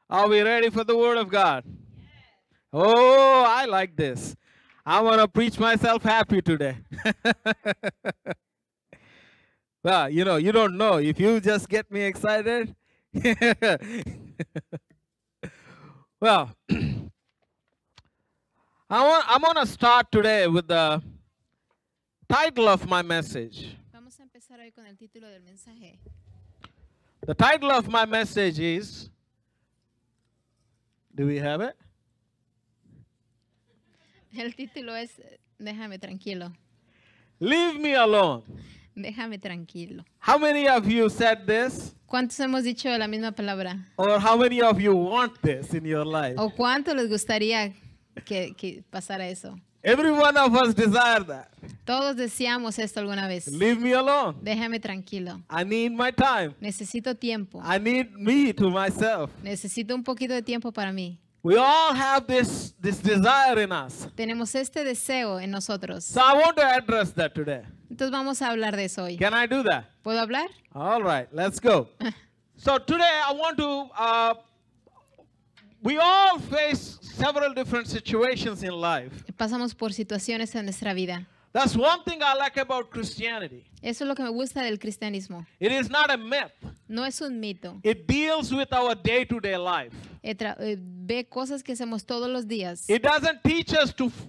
Are we ready for the Word of God? Oh, I like this. I want to preach myself happy today. Well, you don't know. If you just get me excited. Well, I'm going to start today with the title of my message. Vamos a empezar hoy con el título del mensaje. The title of my message is, do we have it? El título es Déjame tranquilo. Leave me alone. Déjame tranquilo. How many of you said this? ¿Cuántos hemos dicho la misma palabra? Or how many of you want this in your life? ¿O cuánto les gustaría que pasara eso? Every one of us desire that. Todos deseamos esto alguna vez. Leave me alone. Déjame tranquilo. I need my time. Necesito tiempo. I need me to myself. Necesito un poquito de tiempo para mí. We all have this desire in us. Tenemos este deseo en nosotros. So I want to address that today. Entonces vamos a hablar de eso hoy. Can I do that? ¿Puedo hablar? All right, let's go. So today I want to, we all face several different situations in life. Pasamos por situaciones en nuestra vida. That's one thing I like about Christianity. Eso es lo que me gusta del cristianismo. It is not a myth. No es un mito. It deals with our day-to-day life. Ve cosas que hacemos todos los días. It doesn't teach us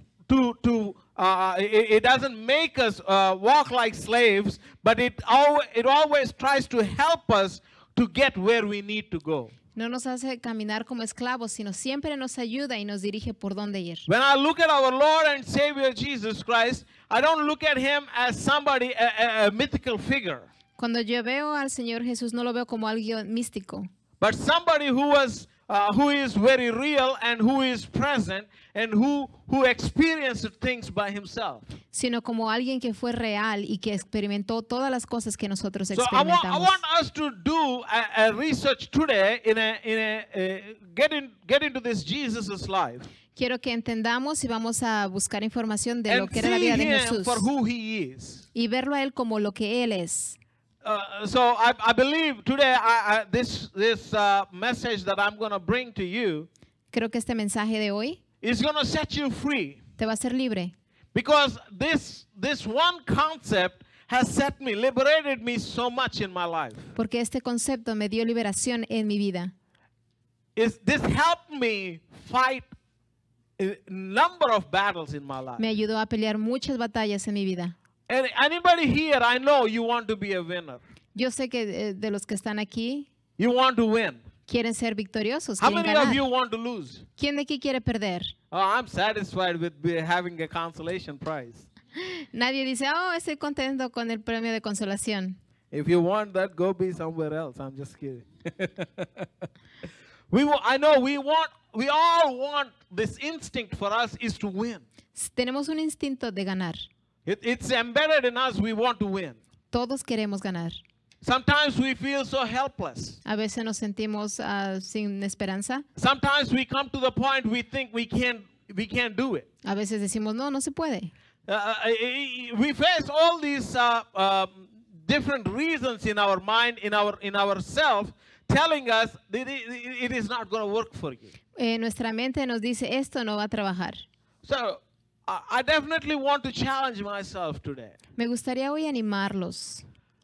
it doesn't make us walk like slaves, but it always tries to help us to get where we need to go. No nos hace caminar como esclavos, sino siempre nos ayuda y nos dirige por dónde ir. When I look at our Lord and Savior Jesus Christ, I don't look at him as somebody, a mythical figure, Cuando yo veo al Señor Jesús, no lo veo como algo místico, but somebody who is very real and who is present and who experienced things by himself. sino como alguien que fue real y que experimentó todas las cosas que nosotros So I experimentamos. want us to do a research today get into this Jesus' life Quiero que entendamos y vamos a buscar información de lo and que era la see vida de him Jesús for who he is. y verlo a Él como lo que Él es. So I believe today this message that I'm going to bring to you Creo que este mensaje de hoy is going to set you free, te va a hacer libre. because this one concept has liberated me so much in my life. Porque este concepto me dio liberación en mi vida. This helped me fight a number of battles in my life. Me ayudó a pelear muchas batallas en mi vida. And anybody here, I know you want to be a winner. Yo sé que de los que están aquí You want to win. quieren ser victoriosos, How quieren many of ganar. you want to lose? ¿Quién de aquí quiere perder? Oh, I'm satisfied with having a consolation prize. Nadie dice, oh, estoy contento con el premio de consolación. If you want that, go be somewhere else. I'm just kidding. I know we all want, this instinct for us is to win. Tenemos un instinto de ganar. It's embedded in us, we want to win. Todos queremos ganar. Sometimes we feel so helpless. A veces nos sentimos sin esperanza. Sometimes we come to the point we think we can't do it. A veces decimos, no, no se puede. We face all these different reasons in our mind, in ourself, telling us that it is not going to work for you. Nuestra mente nos dice, esto no va a trabajar. So I definitely want to challenge myself today. Me gustaría hoy animarlos.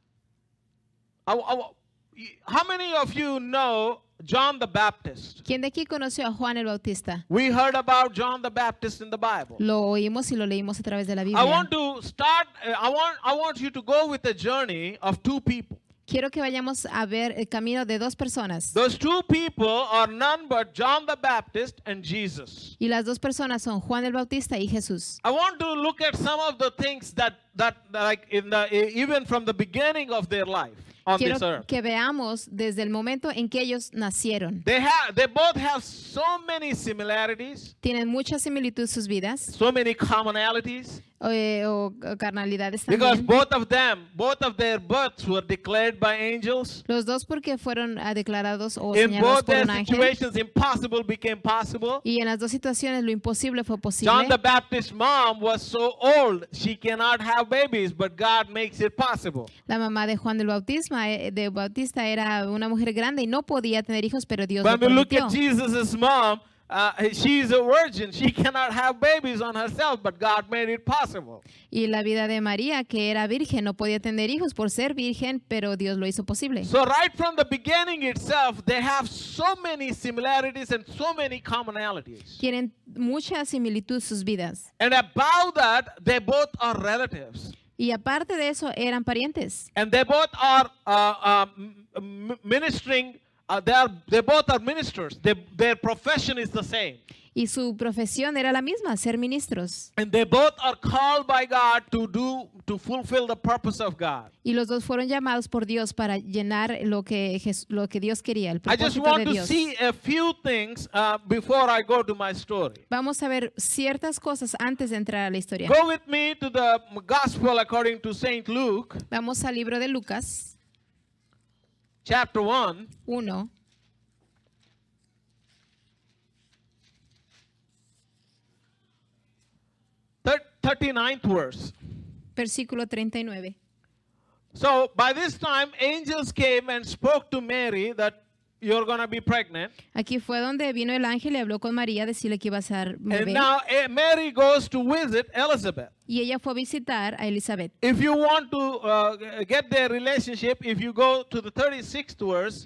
How many of you know John the Baptist? ¿Quién de aquí conoció a Juan el Bautista? We heard about John the Baptist in the Bible. Lo oímos y lo leímos a través de la I Biblia. want to start. I want you to go with the journey of two people. Quiero que vayamos a ver el camino de dos personas. Those two people are none but John the Baptist and Jesus. Y las dos personas son Juan el Bautista y Jesús. I want to look at some of the things that like even from the beginning of their life on Quiero this earth. que veamos desde el momento en que ellos nacieron. They both have so many similarities, Tienen mucha similitud sus vidas so many commonalities, o carnalidades because también. both of their births were declared by angels. Los dos porque fueron declarados o In señalados both por their un ángel. situations, impossible became possible. Y en las dos situaciones lo imposible fue John the posible. Baptist's mom was so old she cannot have have babies, but God makes it possible. La mamá de Juan del Bautista era una mujer grande y no podía tener hijos, pero Dios lo When we look permitió. at Jesus' mom, she's a virgin. She cannot have babies on herself, but God made it possible. Y la vida de María, que era virgen, no podía tener hijos por ser virgen, pero Dios lo hizo posible. So right from the beginning itself, they have so many similarities and so many commonalities. Tienen mucha similitud sus vidas. And above that, they both are relatives. Y aparte de eso, eran parientes. And they both are ministering. They both are ministers. Their profession is the same. Y su profesión era la misma, ser ministros. And they both are called by God to fulfill the purpose of God. Y los dos fueron llamados por Dios para llenar lo que Dios quería, el I just propósito want de to Dios. see a few things before I go to my story. Vamos a ver ciertas cosas antes de entrar a la historia. Go with me to the Gospel according to Saint Luke, Vamos al libro de Lucas chapter 1. 1. Thir- 39th verse. Versículo 39. So by this time, angels came and spoke to Mary that you're going to be pregnant. Aquí fue donde vino el ángel y habló con María, decirle que iba a ser And bebé. now Mary goes to visit Elizabeth. Y ella fue a visitar a Elizabeth. If you want to get their relationship, if you go to the 36th verse,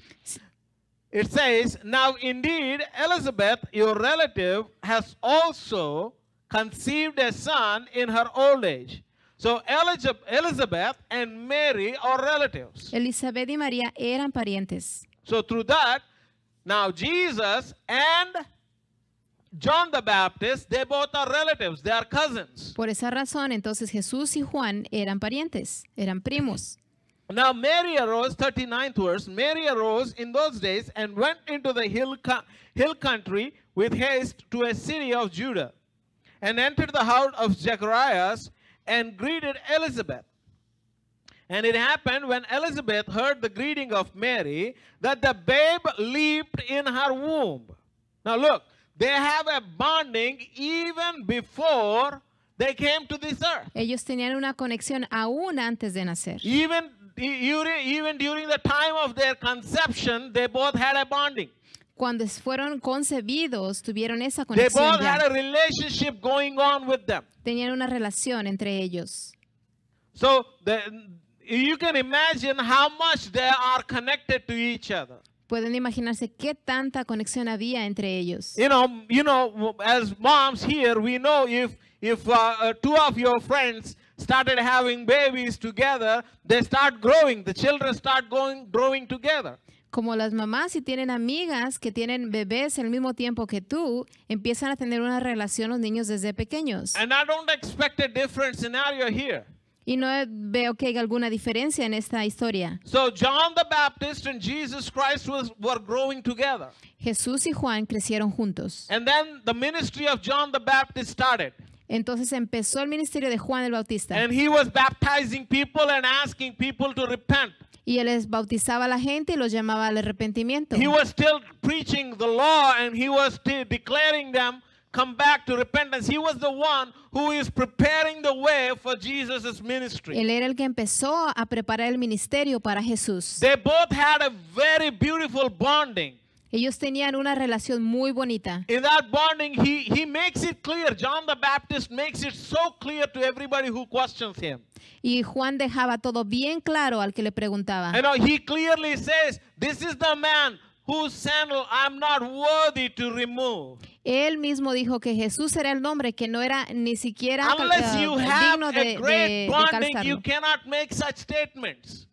it says, now indeed Elizabeth, your relative, has also conceived a son in her old age. So Elizabeth and Mary are relatives. Elizabeth y María eran parientes. So through that, now Jesus and John the Baptist, they both are relatives. They are cousins. Por esa razón, entonces Jesús y Juan eran parientes, eran primos. Now Mary arose, 39th verse, Mary arose in those days and went into the hill country with haste to a city of Judah, and entered the house of Zacharias and greeted Elizabeth. And it happened when Elizabeth heard the greeting of Mary that the babe leaped in her womb. Now look, they have a bonding even before they came to this earth. Ellos tenían una conexión aún antes de nacer. Even during the time of their conception, they both had a bonding. Cuando fueron concebidos, tuvieron esa They conexión both had ya. a relationship going on with them. Tenían una relación entre ellos. So you can imagine how much they are connected to each other. Pueden imaginarse qué tanta conexión había entre ellos. You know, as moms here, we know if two of your friends started having babies together, they start growing. The children start growing together. Como las mamás, si tienen amigas que tienen bebés al mismo tiempo que tú, empiezan a tener una relación los niños desde pequeños. And I don't expect a different scenario here. Y no veo que haya alguna diferencia en esta historia. So John the Baptist and Jesus Christ were growing together. Jesús y Juan crecieron juntos. And then the ministry of John the Baptist started. Entonces empezó el ministerio de Juan el Bautista. And he was baptizing people and asking people to repent. Y él les bautizaba a la gente y los llamaba al arrepentimiento. He was still preaching the law and he was still declaring them come back to repentance. He was the one who is preparing the way for Jesus' ministry. Él era el que empezó a preparar el ministerio para Jesús. They both had a very beautiful bonding. Ellos tenían una relación muy bonita. In that bonding, he makes it clear. John the Baptist makes it so clear to everybody who questions him. Y Juan dejaba todo bien claro al que le preguntaba. You know, he clearly says, this is the man whose sandal I'm not worthy to remove. Él mismo dijo que Jesús era el nombre que no era ni siquiera Unless you have digno a de great bonding, you calzarlo. cannot make such statements.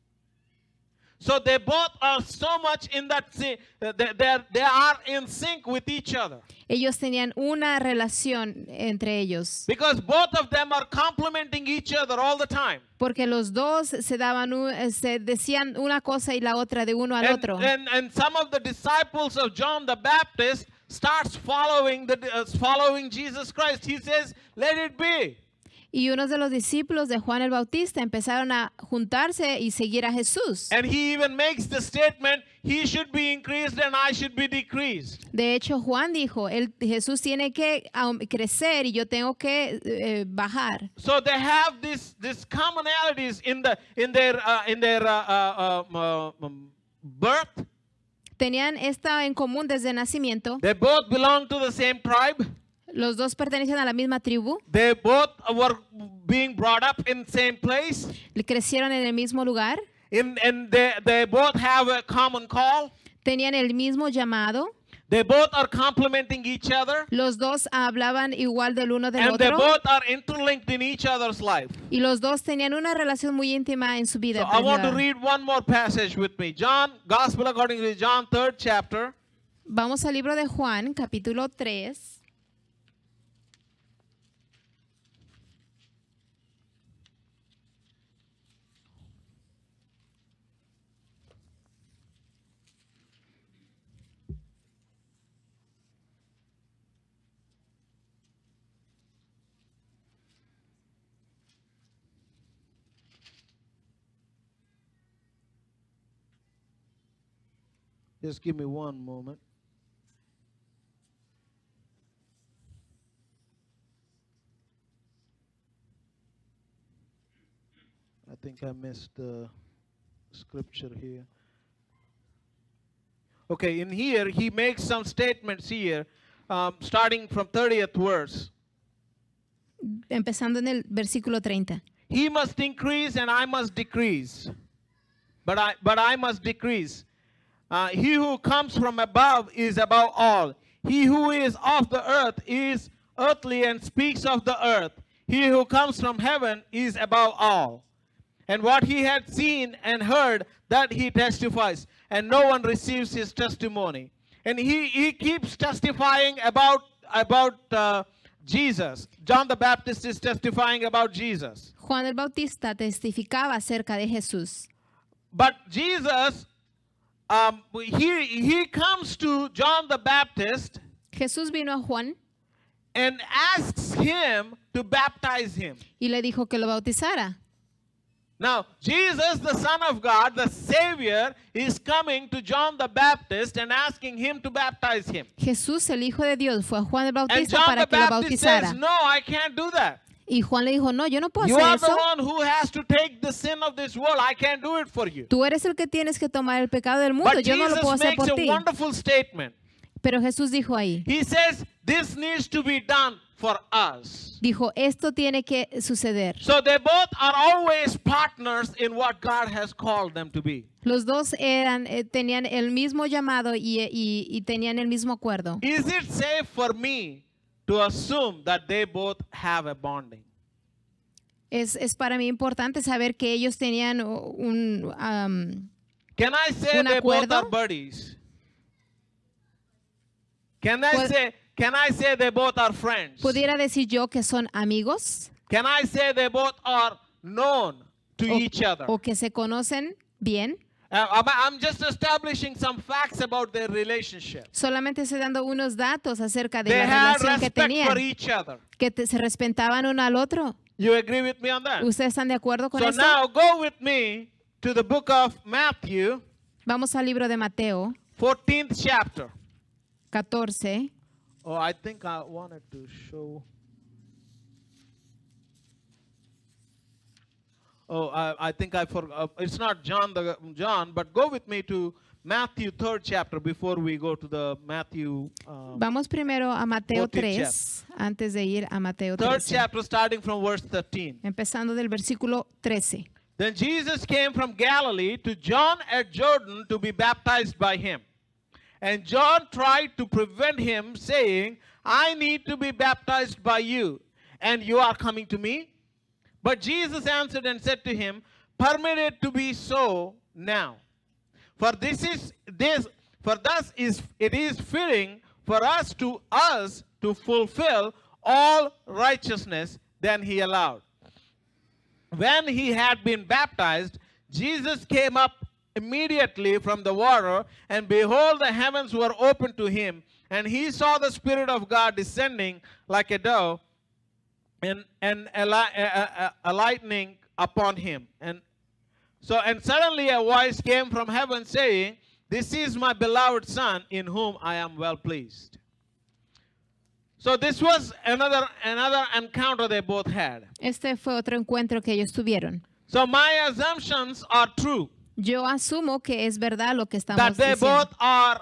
So they both are so much in that, they are in sync with each other. Ellos tenían una relación entre ellos. Because both of them are complementing each other all the time. Porque los dos se decían una cosa y la otra de uno al otro. And some of the disciples of John the Baptist starts following Jesus Christ. He says, let it be. Y unos de los discípulos de Juan el Bautista empezaron a juntarse y seguir a Jesús. And he even makes the statement, he should be increased and I should be decreased. De hecho, Juan dijo, Jesús tiene que crecer y yo tengo que bajar. So they have this commonalities in their birth. Tenían esta en común desde nacimiento. They both belong to the same tribe. Los dos pertenecen a la misma tribu. They both were being brought up in the same place. Crecieron en el mismo lugar. And they both have a common call. Tenían el mismo llamado. They both are complementing each other. Los dos hablaban igual del uno del And they otro. both are interlinked in each other's life. Y los dos tenían una relación muy íntima en su vida. So I want to privada. read one more passage with me. John, Gospel according to John, 3rd chapter. Vamos al libro de Juan, capítulo 3. Just give me one moment. I think I missed the scripture here. Okay, in here, he makes some statements here, starting from 30th verse. Empezando en el versículo 30. He must increase and I must decrease. But I must decrease. He who comes from above is above all. He who is of the earth is earthly and speaks of the earth. He who comes from heaven is above all. And what he had seen and heard, that he testifies. And no one receives his testimony. And he keeps testifying about Jesus. John the Baptist is testifying about Jesus. Juan el Bautista testificaba acerca de Jesús. But Jesus, he comes to John the Baptist Jesús vino a Juan and asks him to baptize him. y le dijo que lo bautizara. Now, Jesus, the Son of God, the Savior, is coming to John the Baptist and asking him to baptize him. Jesús, el Hijo de Dios, fue a Juan el And Bautista John para the que lo Baptist bautizara. says, no, I can't do that. Y Juan le dijo, no, yo no puedo You hacer are the eso. one who has to take the sin of this world. I can't do it for you. Tú eres el que tienes que tomar el pecado del mundo. But Yo no lo puedo Jesus hacer makes por a ti. wonderful statement. Pero Jesús dijo ahí, He says, this needs to be done for us. dijo, esto tiene que suceder. So they both are always partners in what God has called them to be. Los dos tenían el mismo llamado y tenían el mismo acuerdo. Is it safe for me to assume that they both have a bonding? Es para mí importante saber que ellos tenían Can I say ¿Un they both acuerdo? are buddies? Can Pu- I say they both are friends? pudiera decir yo que son amigos Can I say they both are known to each other? o que se conocen bien. I'm just establishing some facts about their relationship. Solamente estoy dando unos datos acerca de They la had relación que respect for tenían, each other. que se respetaban uno al otro. You agree with me on that? ¿Ustedes están de acuerdo con So eso? now go with me to the book of Matthew, Vamos al libro de Mateo 14th chapter. 14. Oh, I think I wanted to show. Oh, I think I forgot. It's not John, but go with me to Matthew 3rd chapter before we go to the Matthew Vamos primero a Mateo 14th 3 antes de ir a Mateo 3rd 13. chapter starting from verse 13. Empezando del versículo 13. Then Jesus came from Galilee to John at Jordan to be baptized by him. And John tried to prevent him, saying, I need to be baptized by you, and you are coming to me? But Jesus answered and said to him, permit it to be so now. For thus it is fitting for us to fulfill all righteousness. Then he allowed. When he had been baptized, Jesus came up immediately from the water, and behold, the heavens were opened to him, and he saw the Spirit of God descending like a dove and a lightning upon him. And suddenly a voice came from heaven saying, "This is my beloved Son, in whom I am well pleased." So this was another encounter they both had. Este fue otro encuentro que ellos tuvieron. So my assumptions are true, Yo asumo que es verdad lo que that estamos they diciendo. both are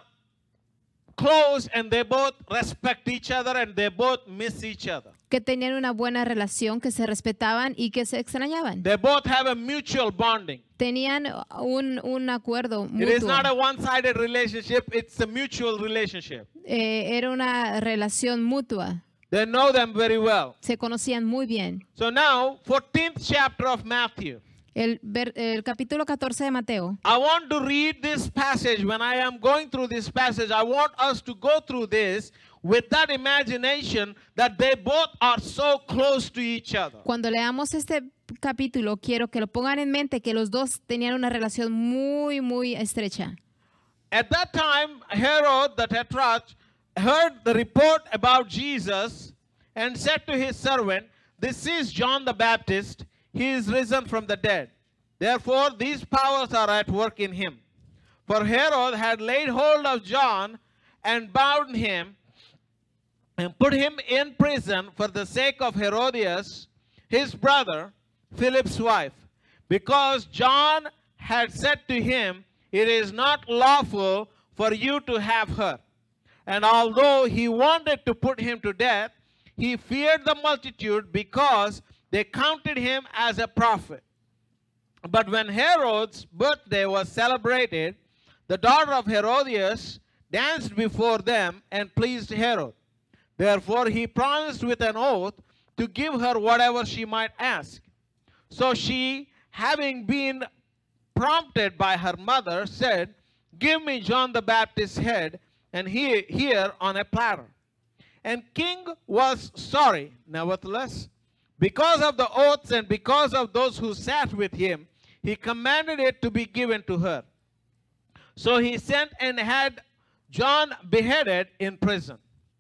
close and they both respect each other and they both miss each other. Que tenían una buena relación, que se respetaban y que se extrañaban. They both have a mutual bonding. Tenían un acuerdo It is mutuo. not a one-sided relationship, it's a mutual relationship. Era una relación mutua. They know them very well. Se conocían muy bien. So now, 14th chapter of Matthew. El capítulo 14 de Mateo. I want to read this passage. When I am going through this passage, I want us to go through this with that imagination that they both are so close to each other. Cuando leamos este capítulo, quiero que lo pongan en mente que los dos tenían una relación muy, muy estrecha. At that time, Herod the Tetrarch heard the report about Jesus and said to his servant, "This is John the Baptist. He is risen from the dead. Therefore, these powers are at work in him." For Herod had laid hold of John and bound him and put him in prison for the sake of Herodias, his brother, Philip's wife, because John had said to him, "It is not lawful for you to have her." And although he wanted to put him to death, he feared the multitude because they counted him as a prophet. But when Herod's birthday was celebrated, the daughter of Herodias danced before them and pleased Herod. Therefore he promised with an oath to give her whatever she might ask. So she, having been prompted by her mother, said, "Give me John the Baptist's head, and here on a platter." And king was sorry. Nevertheless, because of the oaths and because of those who sat with him, he commanded it to be given to her. So he sent and had John beheaded in prison.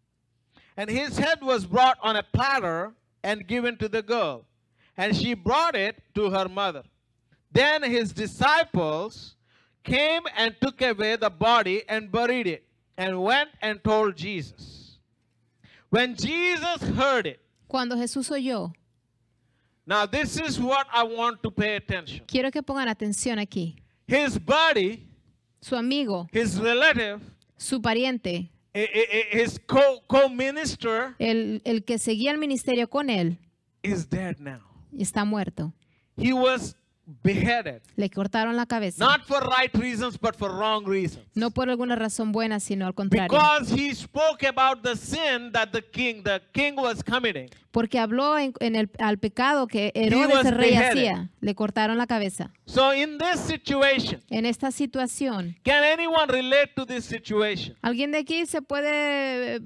And his head was brought on a platter and given to the girl, and she brought it to her mother. Then his disciples came and took away the body and buried it, and went and told Jesus. When Jesus heard it, Cuando Jesús oyó, now this is what I want to pay attention. quiero que pongan atención aquí. His buddy, Su amigo, his relative, su pariente, his co-minister el que seguía el ministerio con él, is dead now. está muerto. He was beheaded. Le cortaron la cabeza. Not for right reasons, but for wrong reasons. No por alguna razón buena, sino al contrario. Because he spoke about the sin that the king was committing. Porque habló al pecado que was Herodes el rey beheaded. hacía. Le cortaron la cabeza. So in this situation, En esta situación, can anyone relate to this situation? ¿alguien de aquí se puede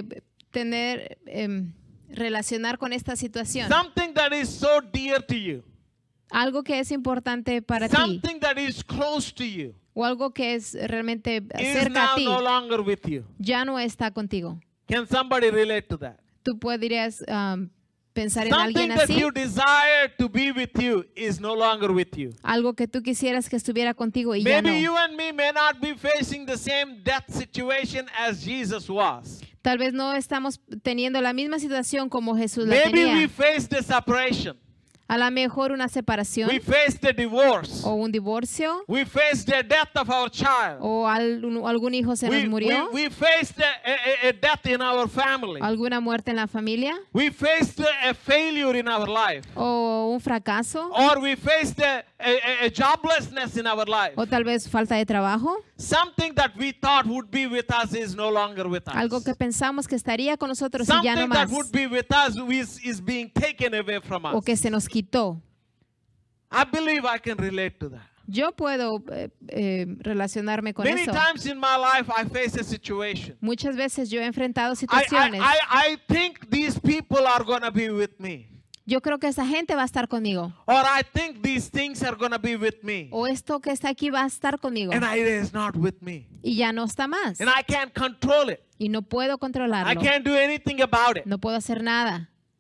relacionar con esta situación? Something that is so dear to you. Algo que es importante para ti. Something that is close to you O algo que es realmente is cerca a now ti. no longer with you. Ya no está contigo. Can somebody relate to that? Tú podrías pensar en Something alguien that así. you desire to be with you is no longer with you. Algo que tú quisieras que estuviera contigo y ya no. Maybe you and me may not be facing the same death situation as Jesus was. Tal vez no estamos teniendo la misma situación como Jesús la Maybe we tenía. faced a separation. A lo mejor una separación We faced a divorce. o un divorcio We faced the death of our child. o algún hijo se nos murió, We faced a death in our family. alguna muerte en la familia We faced a failure in our life. o un fracaso Or we faced a joblessness in our life. o tal vez falta de trabajo, Something that we thought would be with us is no longer with us. algo que pensamos que estaría con nosotros y ya no Something that más, would be with us is being taken away from o us. que se nos quitó. I believe I can relate to that. Yo puedo relacionarme con Many eso. times in my life I face a situation. Muchas veces yo he enfrentado situaciones. I think these people are going to be with me. Yo creo que esa gente va a estar conmigo. Or I think these things are going to be with me. O esto que está aquí va a estar conmigo. And it is not with me. Y ya no está más. And I can't control it. Y no puedo I controlarlo. can't do anything about it. No puedo hacer nada.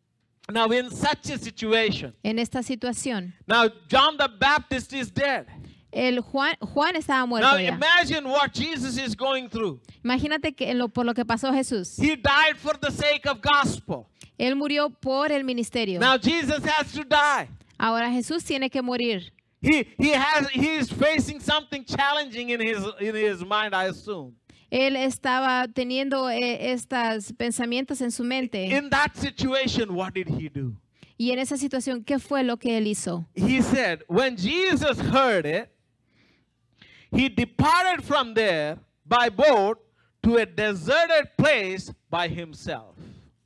Now in such a situation, En esta situación, now John the Baptist is dead. Juan estaba muerto Now ya. imagine what Jesus is going through. Imagínate por lo que pasó Jesús. He died for the sake of gospel. Él murió por el ministerio. Now Jesus has to die. Ahora Jesús tiene que morir. He is facing something challenging in his mind, I assume. Él estaba teniendo estos pensamientos en su mente. In that situation, what did he do? Y en esa situación, ¿qué fue lo que él hizo? He said, when Jesus heard it, he departed from there by boat to a deserted place by himself.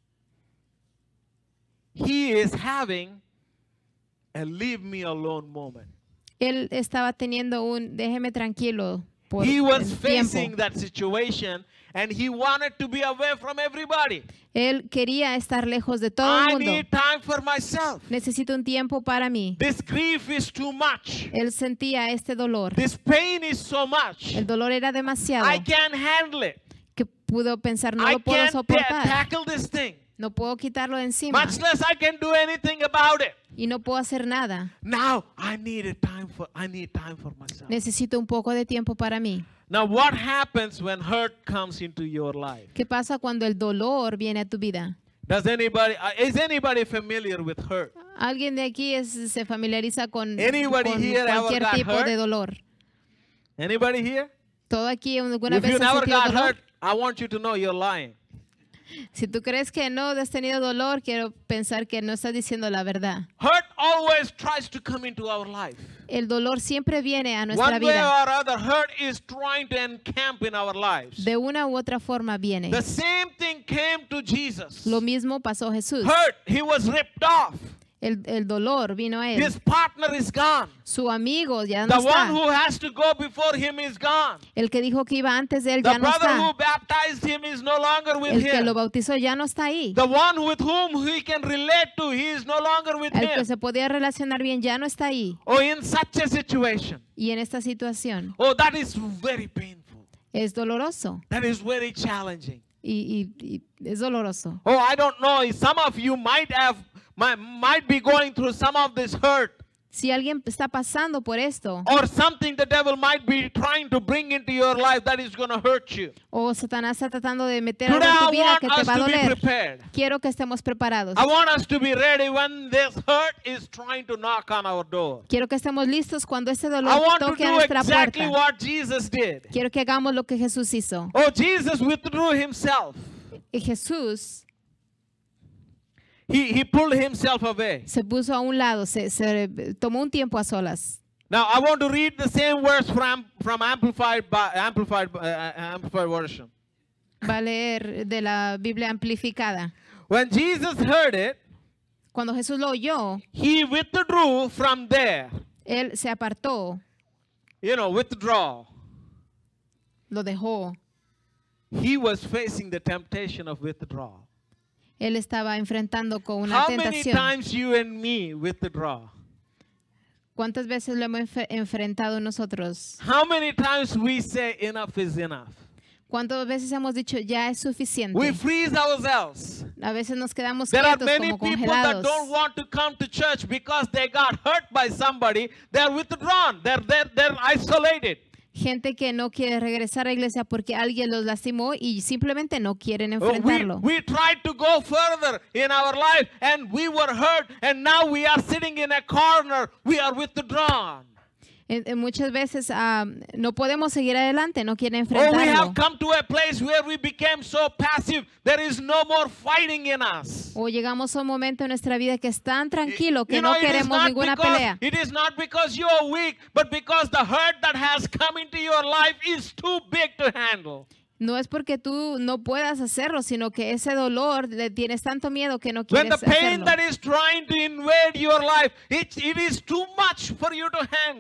He is having a leave me alone moment. Él estaba teniendo un déjeme tranquilo por He was el facing tiempo. that situation and he wanted to be away from everybody. Él quería estar lejos de todo I el mundo. need time for myself. Necesito un tiempo para mí. This grief is too much. Él sentía este dolor. This pain is so much. El dolor era demasiado I can't handle it. que pudo pensar, no I lo puedo can't soportar. tackle this thing. No puedo quitarlo de encima. Much less I can do anything about it. Y no puedo hacer nada. Now I need time for myself. Necesito un poco de tiempo para mí. Now what happens when hurt comes into your life? ¿Qué pasa cuando el dolor viene a tu vida? Is anybody familiar with hurt? ¿Alguien de aquí se familiariza con Anybody here ever cualquier got tipo hurt? de dolor? Anybody here? Todo aquí alguna If vez you ha never sentido got dolor. hurt, I want you to know you're lying. Si tú crees que no has tenido dolor, quiero pensar que no estás diciendo la verdad. Hurt always tries to come into our life. El dolor siempre viene a nuestra One way vida. or other, hurt is trying to encamp in our lives. De una u otra forma viene. The same thing came to Jesus. Lo mismo pasó a Jesús. Hurt, he was ripped off. El dolor vino a él. His partner is gone. Su amigo ya The no one está. who has to go before him is gone. El que dijo que iba antes de él The ya no brother who está. baptized him is no longer with El que lo him. bautizó ya no está ahí. The one with whom he can relate to, he is no longer with El que him. se podía relacionar bien ya no está ahí. Oh, in such a situation. Y en esta situación Oh, that is very painful. es doloroso. That is very challenging. Y es doloroso. Oh, I don't know. Some of you might be going through some of this hurt. Si alguien está pasando por esto, Or something the devil might be trying to bring into your life that is going to hurt you. o Satanás está tratando de meter algo Today en tu I vida want que te us va a to be doler, prepared. quiero que estemos preparados. I want us to be ready when this hurt is trying to knock on our door. Quiero que estemos listos cuando este I dolor want to toque a do nuestra exactly puerta. what Jesus did. Quiero que hagamos lo que Jesús hizo. Oh, Jesus withdrew himself. Y Jesús He pulled himself away. se puso a un lado, se tomó un tiempo a solas. Now I want to read the same verse from Amplified version. Va a leer de la Biblia amplificada. When Jesus heard it, Cuando Jesús lo oyó, he withdrew from there. él se apartó, Withdraw. lo dejó. He was facing the temptation of withdrawal. Él estaba enfrentando con una How many tentación. times you and me withdraw? ¿Cuántas veces lo hemos enfrentado nosotros? How many times we say enough is enough? ¿Cuántas veces hemos dicho ya es suficiente? We freeze ourselves. A veces nos quedamos There are quietos many como people that congelados. don't want to come to church because they got hurt by somebody. They're withdrawn. They're isolated. Gente que no quiere regresar a la iglesia porque alguien los lastimó y simplemente no quieren Oh, enfrentarlo. we tried to go further in our life and we were hurt and now we are sitting in a corner. We are withdrawn. Muchas veces no podemos seguir adelante, no quieren Oh, we enfrentarlo. have come to a place where we became so passive. There is no more fighting in us. O llegamos a un momento en nuestra vida que es tan tranquilo que You no know, queremos ninguna pelea. it is not because you are weak, but because the hurt that has come into your life is too big to handle. No es porque tú no puedas hacerlo, sino que ese dolor le tienes tanto miedo que no When the quieres pain hacerlo. that is trying to invade your life, it is too much for you to handle.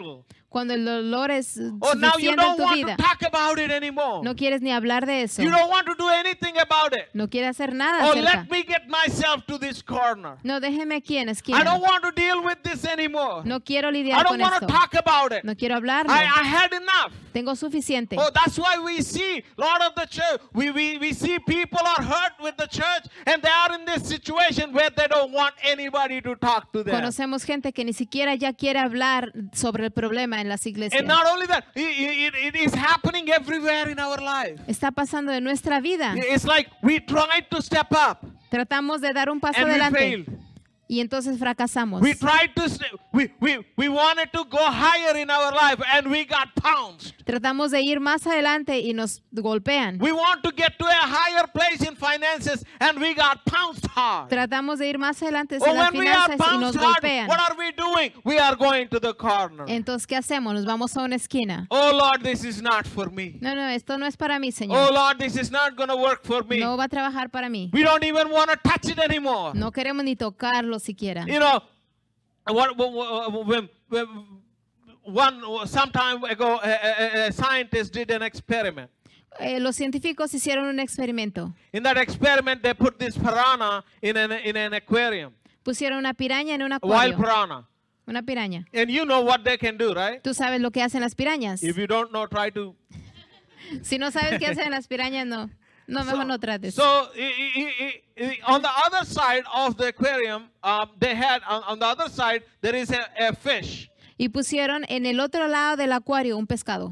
Cuando el dolor es Oh, now you suficiente en don't tu want vida, to talk about it anymore. no quieres ni hablar de eso. You don't want to do anything about it. No quieres hacer nada Oh, acerca. let me get myself to this corner. No, déjeme aquí en la I esquina. don't want to deal with this anymore. No quiero I lidiar don't con want esto. to talk about it. No quiero hablarlo. I had enough. Tengo suficiente. Oh, that's why we see a lot of the church. We see people are hurt with the church and they are in this situation where they don't want anybody to talk to them. Conocemos gente que ni siquiera ya quiere hablar sobre el problema en las iglesias. And not only that, it is happening everywhere in our life. Está pasando en nuestra vida. It's like we tried to step up Tratamos de dar un paso and we adelante failed. y entonces fracasamos. We tried to, we wanted to go higher in our life and we got pounced. Tratamos de ir más adelante y nos golpean. We want to get to a higher place in finances and we got pounced hard. Tratamos de ir más adelante Oh, en las when we are finanzas y nos pounced hard, golpean. what are we doing? We are going to the corner. Entonces, ¿qué hacemos? Nos vamos a una esquina. Oh Lord, this is not for me. No, esto no es para mí, Oh Señor. Lord, this is not going to work for me. No va a trabajar para mí. We don't even want to touch it anymore. No queremos ni tocarlo siquiera. You know, some time ago, a scientist did an experiment. Los científicos hicieron un experimento. In that experiment, they put this piranha in an aquarium, Pusieron una piraña en un wild acuario. piranha. Una piraña. And you know what they can do, right? Tú sabes lo que hacen las pirañas. If you don't know, try to. Si no sabes qué hacen las pirañas, no. No, mejor no trates. So on the other side of the aquarium, they had on the other side there is a fish. Y pusieron en el otro lado del acuario un pescado.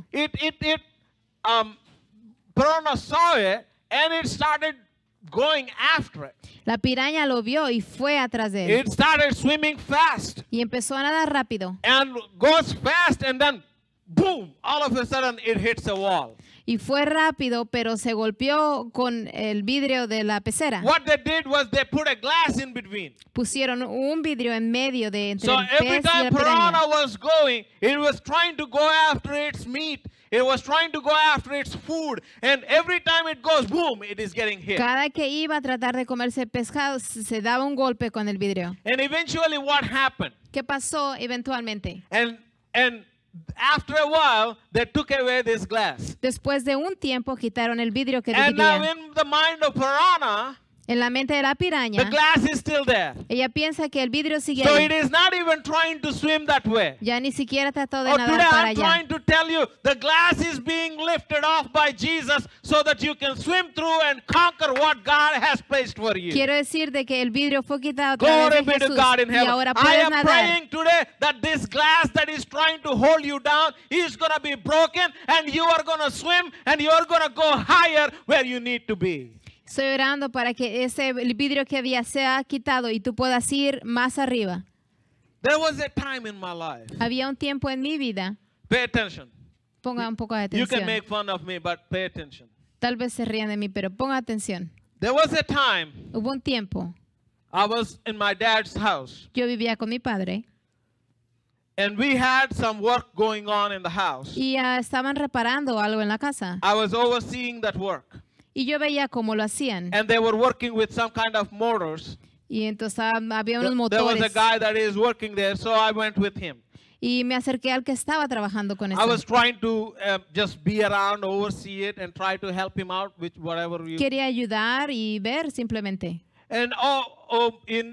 Piranha saw it and it started going after it. La piraña lo vio y fue atrás de él. It started swimming fast Y empezó a nadar rápido. and goes fast and then boom, all of a sudden it hits a wall. Y fue rápido, pero se golpeó con el vidrio de la pecera. What they did was they put a glass in between. Pusieron un vidrio en medio de entre So el every pez y time la piraña. piranha was going, it was trying to go after its meat. It was trying to go after its food. And every time it goes, boom, it is getting hit. Cada que iba a tratar de comerse el pescado, se daba un golpe con el vidrio. And eventually what happened? ¿Qué pasó eventualmente? And after a while, they took away this glass. Después de un tiempo quitaron el vidrio que And now dividía. in the mind of piranha, En la mente de la the piraña, glass is still there. ella piensa que el vidrio sigue So ahí. it is not even trying to swim that way. Ya ni siquiera trató de Oh, today nadar para I'm allá. trying to tell you, the glass is being lifted off by Jesus so that you can swim through and conquer what God has placed for you. Quiero decir de que el vidrio fue quitado a través Glory de be to Jesús God in y heaven. ahora I puedes am nadar. praying today that this glass that is trying to hold you down is going to be broken and you are going to swim and you are going to go higher where you need to be. Estoy orando para que el vidrio que había sea quitado y tú puedas ir más arriba. There was a time in my life. Había un tiempo en mi vida, Pay attention. ponga un poco de You can atención. make fun of me, but pay attention. Tal vez se rían de mí, pero ponga atención. There was a time Hubo un tiempo, I was in my dad's house yo vivía con mi padre and we had some work going on in the house. y estaban reparando algo en la casa. I was overseeing that work. Y yo veía cómo lo hacían. And they were working with some kind of motors. Y entonces había unos There was a motores. guy that is working there, so I went with him. Y me acerqué al que estaba trabajando con I eso. was trying to just be around, oversee it, and try to help him out with whatever you. Quería ayudar y ver simplemente. And all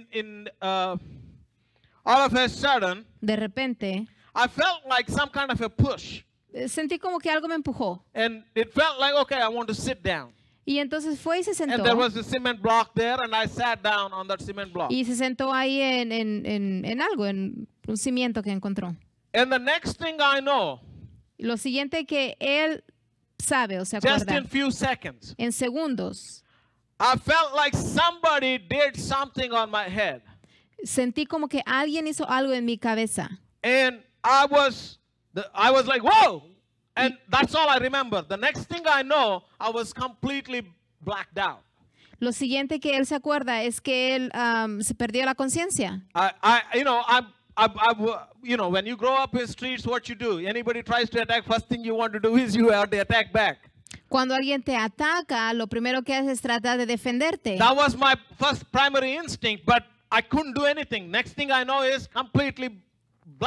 of a sudden, De repente, I felt like some kind of a push, sentí como que algo me empujó. and it felt like, okay, I want to sit down. Y entonces fue y se sentó. And there was a cement block there, and I sat down on that cement block. Y se sentó ahí en algo, en un cimiento que encontró. And the next thing I know, Y lo siguiente que él sabe o se just acuerda, in few seconds, en segundos, I felt like somebody did something on my head. sentí como que alguien hizo algo en mi cabeza. And I was like, whoa! And that's all I remember. The next thing I know, I was completely blacked out. Lo siguiente que él se acuerda es que él se perdió la conciencia. When you grow up in streets, what you do? Anybody tries to attack, first thing you want to do is you have to attack back. Cuando alguien te ataca, lo primero que haces es tratar de defenderte. That was my first primary instinct, but I couldn't do anything. Next thing I know is completely black.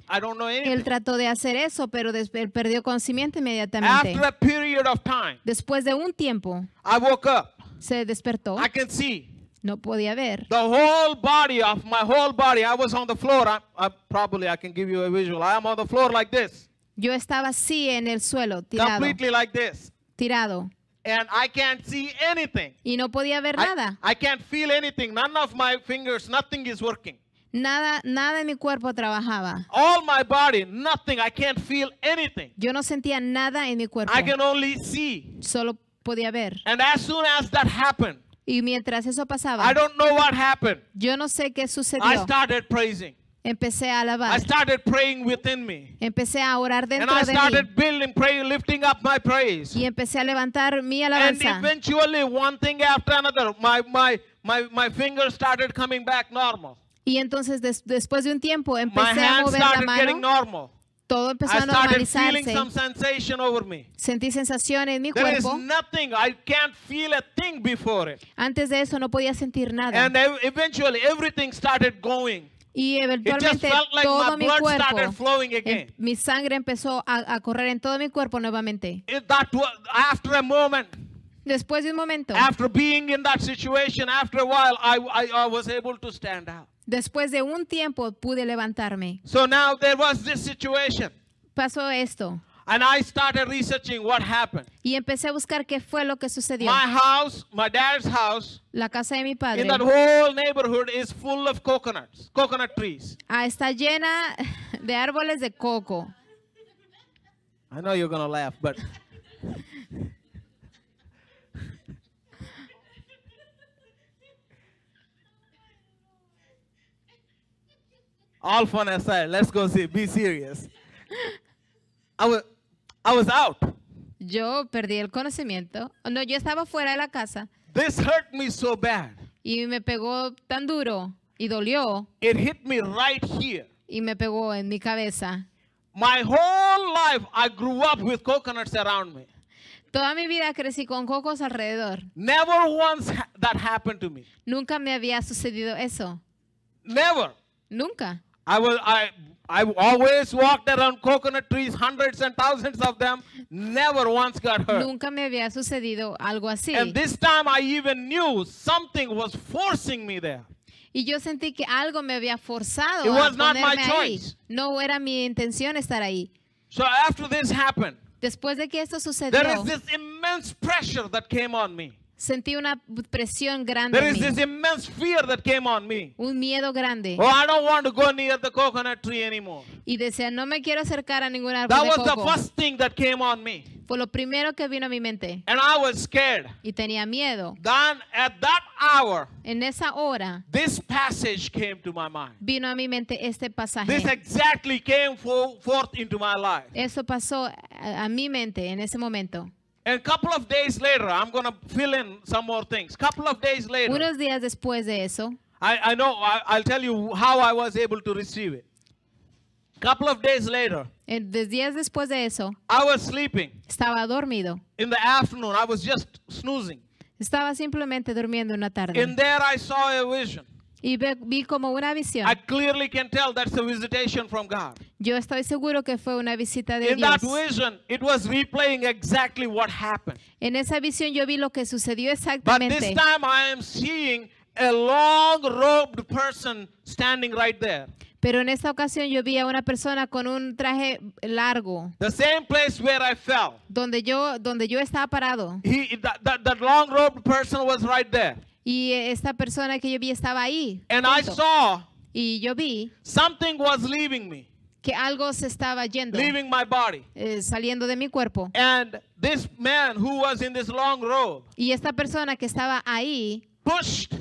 I don't know Él anything. trató de hacer eso, pero él perdió conocimiento inmediatamente. After a period of time, Después de un tiempo, I woke up. se despertó. I can see No podía ver. the whole body of my whole body. I was on the floor. Probably I can give you a visual. I am on the floor like this, Yo estaba así en el suelo, tirado, completely like this. tirado. And I can't see anything. Y no podía ver nada. I can't feel anything. None of my fingers, nothing is working. Nada en mi cuerpo trabajaba. All my body, nothing. I can't feel anything. Yo no sentía nada en mi cuerpo. I can only see. Solo podía ver. And as soon as that happened, Y mientras eso pasaba, I don't know what happened. yo no sé qué I sucedió. started praising. Empecé a I alabar. started praying within me. Empecé a orar And dentro I de mí. started building, praying, lifting up my praise. Y empecé a levantar mi And alabanza. eventually, one thing after another, my fingers started coming back normal. Y entonces después de un tiempo My empecé a hands mover la started getting mano. normal. Todo empezó I a started feeling normalizarse. some sensation over me. Sentí sensación en mi There is cuerpo. nothing. I can't feel a thing before it. Antes de eso no podía sentir nada. And eventually, everything started going. Y It just eventualmente felt like todo my mi blood cuerpo, started flowing again. mi sangre empezó a correr en todo mi cuerpo nuevamente. That was, after a moment, Después de un momento, after being in that situation, after a while, I was able to stand out. después de un tiempo pude levantarme. So now there was this situation. Pasó esto. And I started researching what happened. Y empecé a buscar qué fue lo que sucedió. My house, my dad's house, La casa de mi padre in that whole neighborhood is full of coconut trees. está llena de árboles de coco. I know you're going to laugh, but all fun aside, let's go see, be serious. I was out. Yo perdí el conocimiento. No, yo estaba fuera de la casa This hurt me so bad. y me pegó tan duro y dolió It hit me right here. y me pegó en mi cabeza. My whole life, I grew up with coconuts around me. Toda mi vida crecí con cocos alrededor. Never once that happened to me. Nunca me había sucedido eso. Never. Nunca. I always walked around coconut trees, hundreds and thousands of them. Never once got hurt. Nunca me había sucedido algo así. And this time I even knew something was forcing me there. Y yo sentí que algo me había forzado It a was not my ponerme ahí. choice. No era mi intención estar ahí. So after this happened, Después de que esto there sucedió, is this immense pressure that came on me. sentí una presión grande There en is mí. this immense fear that came on me. Un miedo grande. Oh, I don't want to go near the coconut tree anymore. Y decía, no me quiero acercar a ningún árbol That de was the coco. first thing that came on me. Fue lo primero que vino a mi mente. And I was scared. Y tenía miedo. Then at that hour, En esa hora this passage came to my mind. vino a mi mente este pasaje. This exactly came forth into my life. Eso pasó a mi mente en ese momento. And a couple of days later, I'm going to fill in some more things. Couple of days later, Unos días después de eso, I know, I'll tell you how I was able to receive it. Couple of days later, días después de eso, I was sleeping. estaba dormido. In the afternoon, I was just snoozing. Estaba simplemente durmiendo una tarde. In there, I saw a vision. Y vi como una visión. I clearly can tell that's a visitation from God. Yo estoy seguro que fue una visita de In Dios. that vision, it was replaying exactly what happened. En esa visión yo vi lo que sucedió But this exactamente. time, I am seeing a long-robed person standing right there. Pero en esta ocasión yo vi a una persona con un traje largo, The same place where I fell. donde yo estaba parado. That long-robed person was right there. Y esta persona que yo vi estaba ahí. And I junto. saw Y yo vi something was leaving me, que algo se estaba yendo, leaving my body. saliendo de mi cuerpo. And this man who was in this long robe Y esta persona que estaba ahí pushed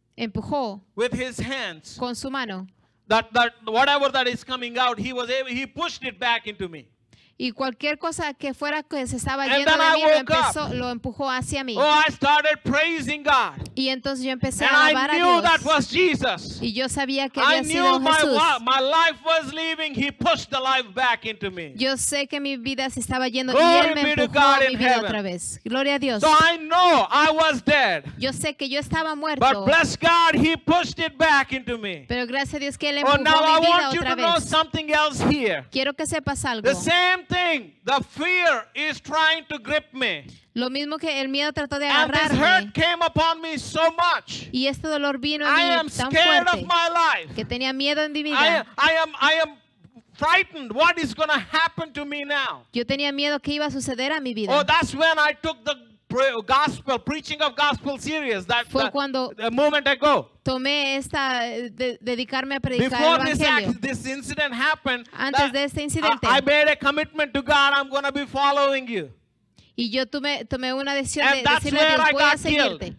empujó with his hands con su mano that whatever that is coming out, he pushed it back into me. Y cualquier cosa que fuera que se estaba And yendo then de I mí woke lo empujó hacia mí. Oh, I started praising God. Y entonces yo empecé And a I alabar a knew that Dios. was Jesus. Y yo sabía que I había knew sido Jesús. my life was leaving. He pushed the life back into me. Yo sé que mi vida se estaba yendo y Glory Él me be to empujó God a in mi vida heaven. otra vez. Gloria a Dios. So I know I was dead. Yo sé que yo estaba But muerto. bless God, He pushed it back into me. Pero gracias a Dios que Él Oh, empujó now I mi vida want you otra to know vez. something else here. Quiero que sepas algo. The same thing, the fear is trying to grip me. Lo mismo que el miedo trató de And this agarrarme. hurt came upon me so much. Y este dolor vino a I mí am tan scared fuerte of my life. que tenía miedo en mi I vida. am frightened. What is going to happen to me now? Yo tenía miedo que iba a suceder a mi vida. Oh, that's when I took the preaching of gospel serious. Fue cuando a moment ago. tomé dedicarme a predicar el Before evangelio. this incident happened, Antes de este incidente. I made a commitment to God. I'm going to be following you. Y yo tomé una decisión And de that's decirle a where Dios, I voy a got killed. seguirte.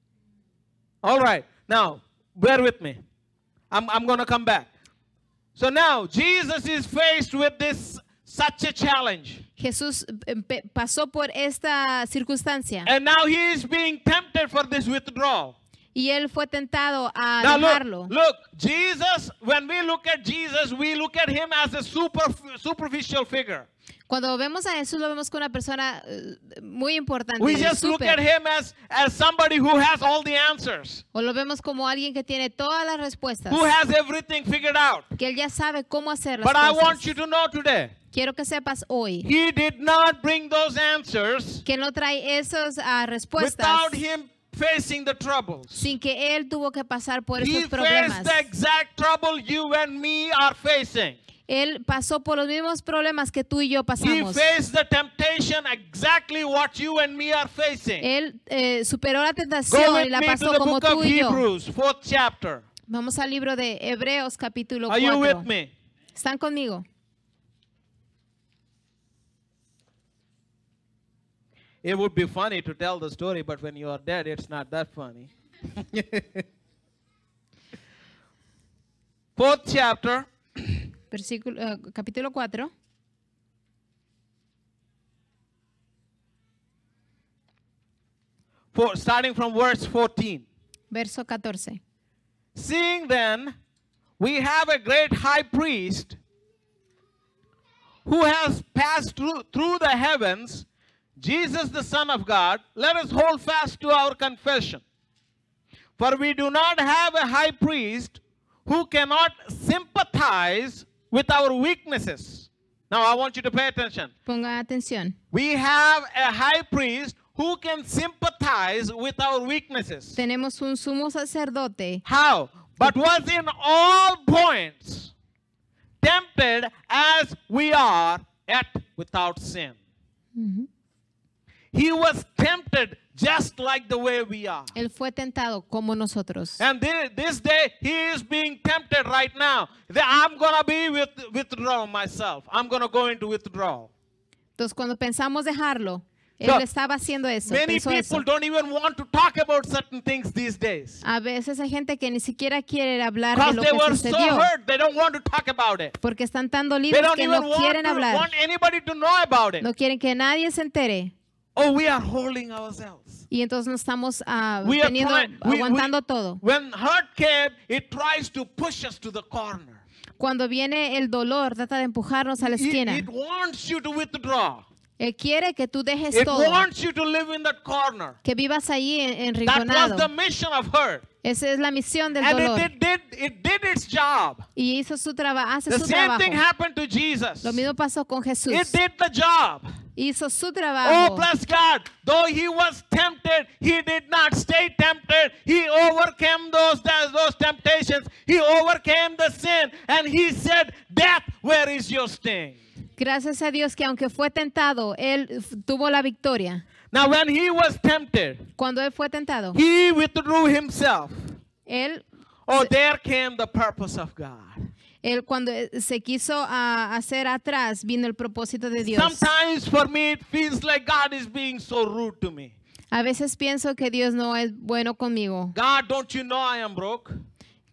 All right. Now, bear with me. I'm going to come back. So now, Jesus is faced with such a challenge. Jesús pasó por esta circunstancia And now he is being tempted for this withdrawal. y él fue tentado a Now dejarlo. look, Jesus, when we look at Jesus, we look at him as a superficial figure. Cuando vemos a Jesús lo vemos como una persona muy importante. We just look súper. at him as somebody who has all the answers, O lo vemos como alguien que tiene todas las respuestas. who has everything figured out. Que él ya sabe cómo hacer las But I cosas. want you to know today, Quiero que sepas hoy he did not bring those answers que no trae esas respuestas without him facing the troubles. sin que él tuvo que pasar por He esos faced problemas. the exact trouble you and me are facing. Él pasó por los mismos problemas que tú y yo He pasamos. faced the temptation exactly what you and me are facing. Él superó la Go tentación with y la me to pasó the como book of tú y yo. Hebrews, 4th chapter. Vamos al libro de Hebreos capítulo Are you with 4. me? ¿Están conmigo? It would be funny to tell the story, but when you are dead, it's not that funny. 4th chapter, Capítulo 4. starting from verse 14. Verso 14. Seeing then, we have a great high priest who has passed through the heavens, Jesus the Son of God, let us hold fast to our confession. For we do not have a high priest who cannot sympathize with our weaknesses. Now I want you to pay attention. Ponga atención. We have a high priest who can sympathize with our weaknesses. Tenemos un sumo sacerdote How? But was in all points tempted as we are, yet without sin. He was tempted just like the way we are. Él fue tentado como nosotros. And this day, he is being tempted right now. I'm going to be withdrawal myself. I'm going to go into withdrawal. Entonces, cuando pensamos dejarlo, él Look, estaba haciendo eso. Many Pensó people eso. don't even want to talk about certain things these days. A veces hay gente que ni siquiera quiere hablar de Because lo they que were so sucedió. hurt, they don't want to talk about it. Porque están tan They dolidos don't que even no quieren hablar. want anybody to know about it. No quieren que nadie se entere. Oh, we are holding ourselves. Y entonces no estamos We are aguantando todo. When hurt came, it tries to push us to the corner. Cuando viene el dolor, trata de empujarnos a la esquina. It wants you to withdraw. Él quiere que tú dejes It todo. wants you to live in that corner. Que vivas allí That was enrinconado. the mission of hurt. Esa es la misión del And dolor. it did its job. Y hizo su hace The su same thing trabajo. happened to Jesus. Lo mismo pasó con Jesús. It did the job. Hizo su Oh, trabajo. bless God. Though he was tempted, he did not stay tempted. He overcame those temptations. He overcame the sin. And he said, death, where is your sting? Gracias a Dios que aunque fue tentado, él tuvo la victoria. Now, when he was tempted, Cuando él fue tentado, he withdrew himself. él Oh, there came the purpose of God. cuando se quiso hacer atrás, vino el propósito de Dios. Sometimes for me, it feels like God is being so rude to me. A veces pienso que Dios no es bueno conmigo. God, don't you know I am broke?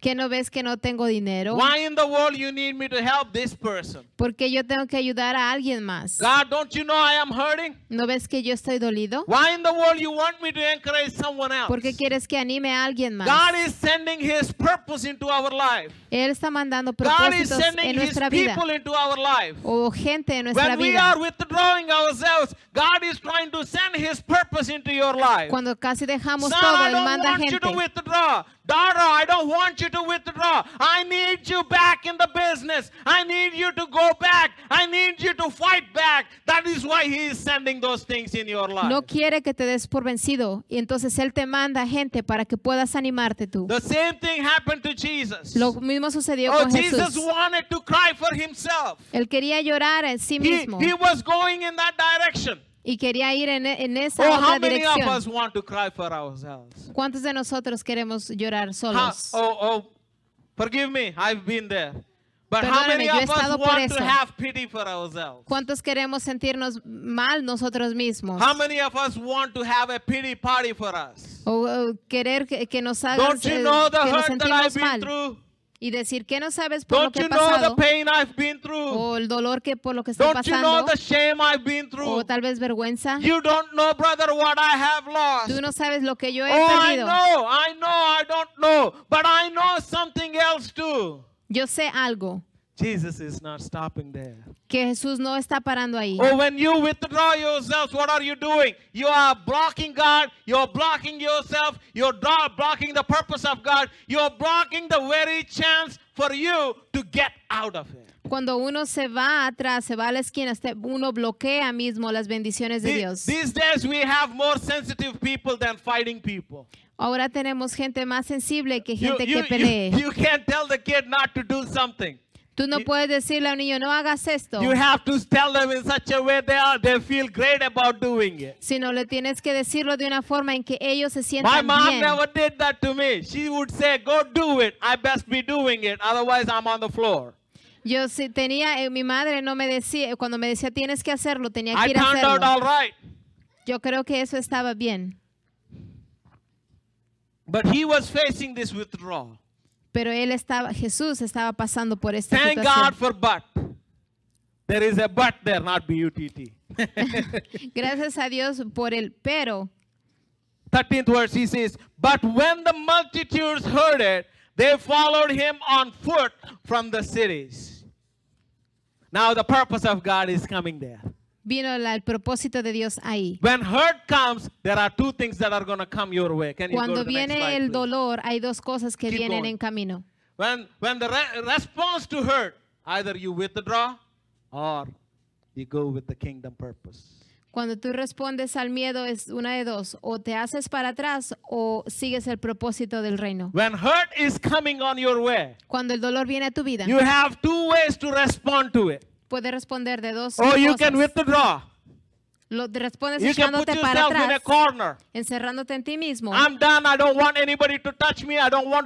¿Qué no ves que no tengo dinero? Why in the world you need me to help this person? Porque yo tengo que ayudar a alguien más. God, don't you know I am hurting? ¿No ves que yo estoy dolido? Why in the world you want me to encourage someone else? ¿Por qué quieres que anime a alguien más? God is sending His purpose into our life. Él está mandando God is propósitos sending en His nuestra vida people into our life. o gente en nuestra When we vida. are withdrawing ourselves, God is trying to send His purpose into your life. Cuando casi dejamos Son, todo, I Él don't manda want you gente. to withdraw. Daughter, I don't want you to withdraw. I need you back in the business. I need you to go back. I need you to fight back. That is why He is sending those things in your life. No quiere que te des por vencido y entonces Él te manda gente para que puedas animarte tú. The same thing happened to Jesus. Lo mismo sucedió Oh, con Jesus Jesús. wanted to cry for Himself. Él quería llorar en sí He, mismo he was going in that direction. y quería ir en esa Oh, how otra many of dirección. us want to cry for ourselves? ¿Cuántos de nosotros queremos llorar How- solos? oh, forgive me, I've been there. But how Perdóname, many yo he of us estado por want to eso. have pity for ourselves? ¿Cuántos queremos sentirnos mal nosotros mismos? How many of us want to have a pity party for us? O querer que nos hagas Don't you know the que nos hurt that I've sentimos been mal through? y decir que no sabes por lo Don't que you he know the pasado pain I've been through? o el dolor que por lo que estoy Don't you know pasando the shame I've been through? o tal vez vergüenza. You don't know, brother, what I have lost. Tú no sabes lo que yo he Oh, perdido. I don't know. But I know something else too. Yo sé algo Jesus is not stopping there. que Jesús no está parando ahí. Oh, when you withdraw yourselves, what are you doing? You are blocking God. You're blocking yourself. You're blocking the purpose of God. You're blocking the very chance for you to get out of it. Cuando uno se va atrás, se va a la esquina, uno bloquea mismo las bendiciones de Dios. These days we have more sensitive people than fighting people. Ahora tenemos gente más sensible que You, gente you, que pelee. you can't tell the kid not to do something. Tú no puedes decirle a un niño, no hagas esto, You have to tell them in such a way they feel great about doing it. sino le tienes que decirlo de una forma en que ellos se My sientan mom bien. never did that to me. She would say, go do it. I best be doing it. Otherwise, I'm on the floor. Yo sí tenía, mi madre no me decía, cuando me decía tienes que hacerlo, tenía I que ir a turned out all hacerlo. right. Yo creo que eso estaba bien. But he was facing this withdrawal. Pero Jesús estaba pasando por esta Thank God situación. for but. There is a but there, not B-U-T-T. Gracias a Dios por el pero. 13th verse, he says, but when the multitudes heard it, they followed him on foot from the cities. Now the purpose of God is coming there. Vino el propósito de Dios ahí. When hurt comes, there are two things that are going to come your way. Can you go Cuando to the next viene slide, el please? dolor, hay dos cosas que Keep vienen going. en camino. When the response to hurt, either you withdraw or you go with the kingdom purpose. Cuando tú respondes al miedo es una de dos, o te haces para atrás o sigues el propósito del reino. When hurt is coming on your way, Cuando el dolor viene a tu vida, you have two ways to respond to it. puedes responder de dos Or you can cosas. withdraw. Respondes You can put echándote para yourself in a atrás, corner. encerrándote en ti mismo. I'm done. I don't want anybody to touch me. I don't want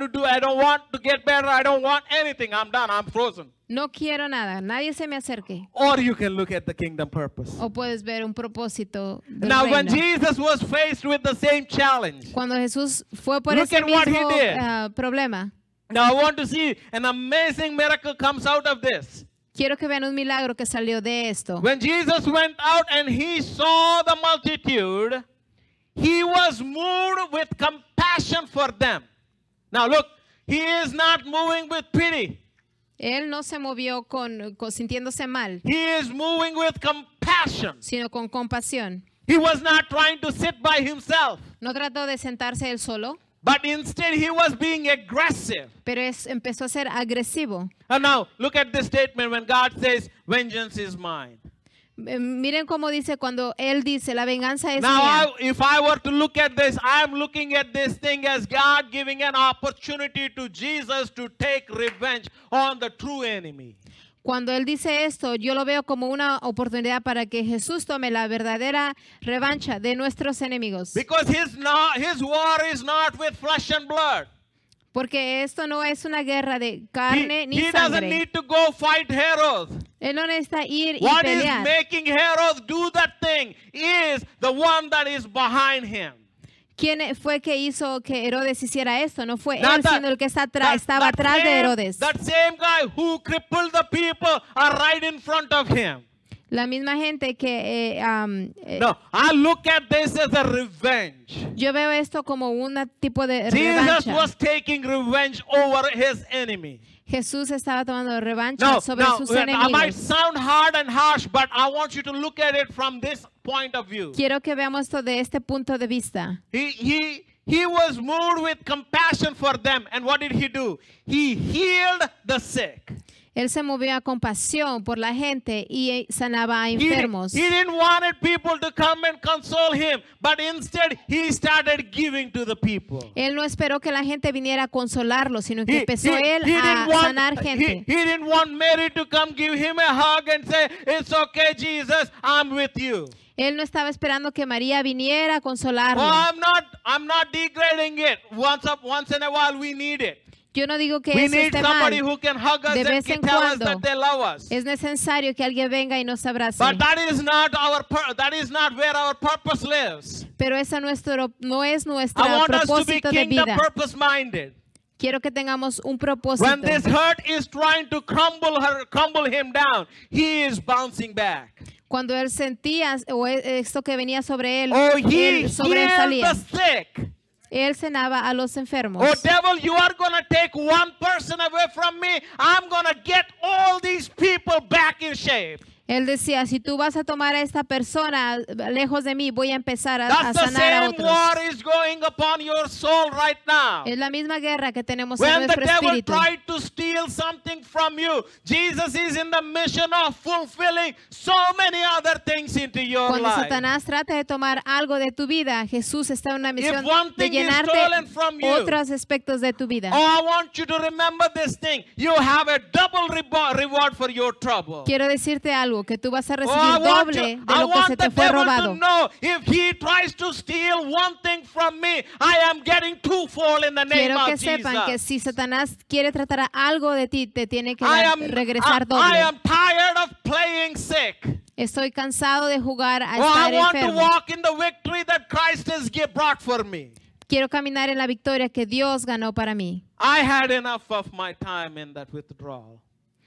to get better. I don't want anything. I'm done. I'm frozen. No quiero nada, nadie se me acerque. Or you can look at the kingdom purpose. O puedes ver un propósito del Now, when reino. Jesus was faced with the same challenge, Cuando Jesús fue por Look ese at what he mismo did. problema, now I want to see an amazing miracle comes out of this. quiero que vean un milagro que salió de esto. When Jesus went out and he saw the multitude, he was moved with compassion for them. Now look, he is not moving with pity. Él no se movió sintiéndose mal, He is moving with compassion. sino con compasión. He was not trying to sit by himself, No trató de sentarse él solo, but instead he was being aggressive. pero empezó a ser agresivo. And now look at this statement when God says, vengeance is mine. Miren cómo dice cuando él dice, la venganza es Now, mía. if I were to look at this, I'm looking at this thing as God giving an opportunity to Jesus to take revenge on the true enemy. Cuando él dice esto, yo lo veo como una oportunidad para que Jesús tome la verdadera revancha de nuestros enemigos. Because his war is not with flesh and blood. Porque esto no es una guerra de carne ni He doesn't sangre. need to go fight Herod. Él no necesita ir y What is pelear. making Herod do that thing is the one that is behind him. ¿Quién fue que hizo que Herodes hiciera esto? No fue Not él, that- sino el que estaba atrás de Herodes. that same guy who crippled the people are right in front of him. La misma gente que No, I look at this as a revenge. yo veo esto como un tipo de Jesus revancha. was taking revenge over his enemy. Jesús estaba tomando revancha No, sobre no, sus I might enemigos. sound hard and harsh, but I want you to look at it from this point of view. Quiero que veamos esto de este punto de vista. He was moved with compassion for them. And what did he do? He healed the sick. Él se movió a compasión por la gente y sanaba a He enfermos. didn't want people to come and console him, but instead he started giving to the people. Él no esperó que la gente viniera a consolarlo, sino que empezó él he a didn't want, sanar gente. he didn't want Mary to come give him a hug and say, "It's okay, Jesus, I'm with you." Él no estaba esperando que María viniera a consolarlo. Oh, I'm not degrading it. Once in a while we need it. Yo no digo que We eso need esté somebody mal. who can hug us De and vez en tell us cuando that they love us. es necesario que alguien venga y nos abrace. But that is not where our purpose lives. Pero esa no es nuestro I want us to be propósito de kingdom vida. purpose minded. Quiero que tengamos un When propósito. this hurt is trying to crumble him down, he is bouncing back. Cuando él sentía o esto que venía sobre él, Oh, he él healed sobresalía. the sick. Él sanaba a los enfermos. Oh, devil, you are going to take one person away from me. I'm going to get all these people back in shape. Él decía, si tú vas a tomar a esta persona lejos de mí, voy a empezar a That's the sanar a same otros. war is going upon your soul right now. Es la misma guerra que tenemos en When the nuestro devil espíritu. tried to steal something from you, Jesus is in the mission of fulfilling so many other things into your Cuando life. Satanás trata de tomar algo de tu vida, Jesús está en una misión one de thing is llenarte stolen from you, otros aspectos de tu vida. Oh, I want you to remember this thing. You have a double reward for your trouble. Quiero decirte algo, que tú vas a recibir I doble de lo que want se the te fue devil robado. to know if he tries to steal one thing from me, I am getting twofold in the name Quiero que of sepan que Jesus. si Satanás quiere tratar a algo de ti, te tiene que I am regresar doble. tired of playing sick. Estoy cansado de jugar a Oh, I estar want to enfermo. walk in the victory that Christ has brought for me. Quiero caminar en la victoria que Dios ganó para mí. I had enough of my time in that withdrawal.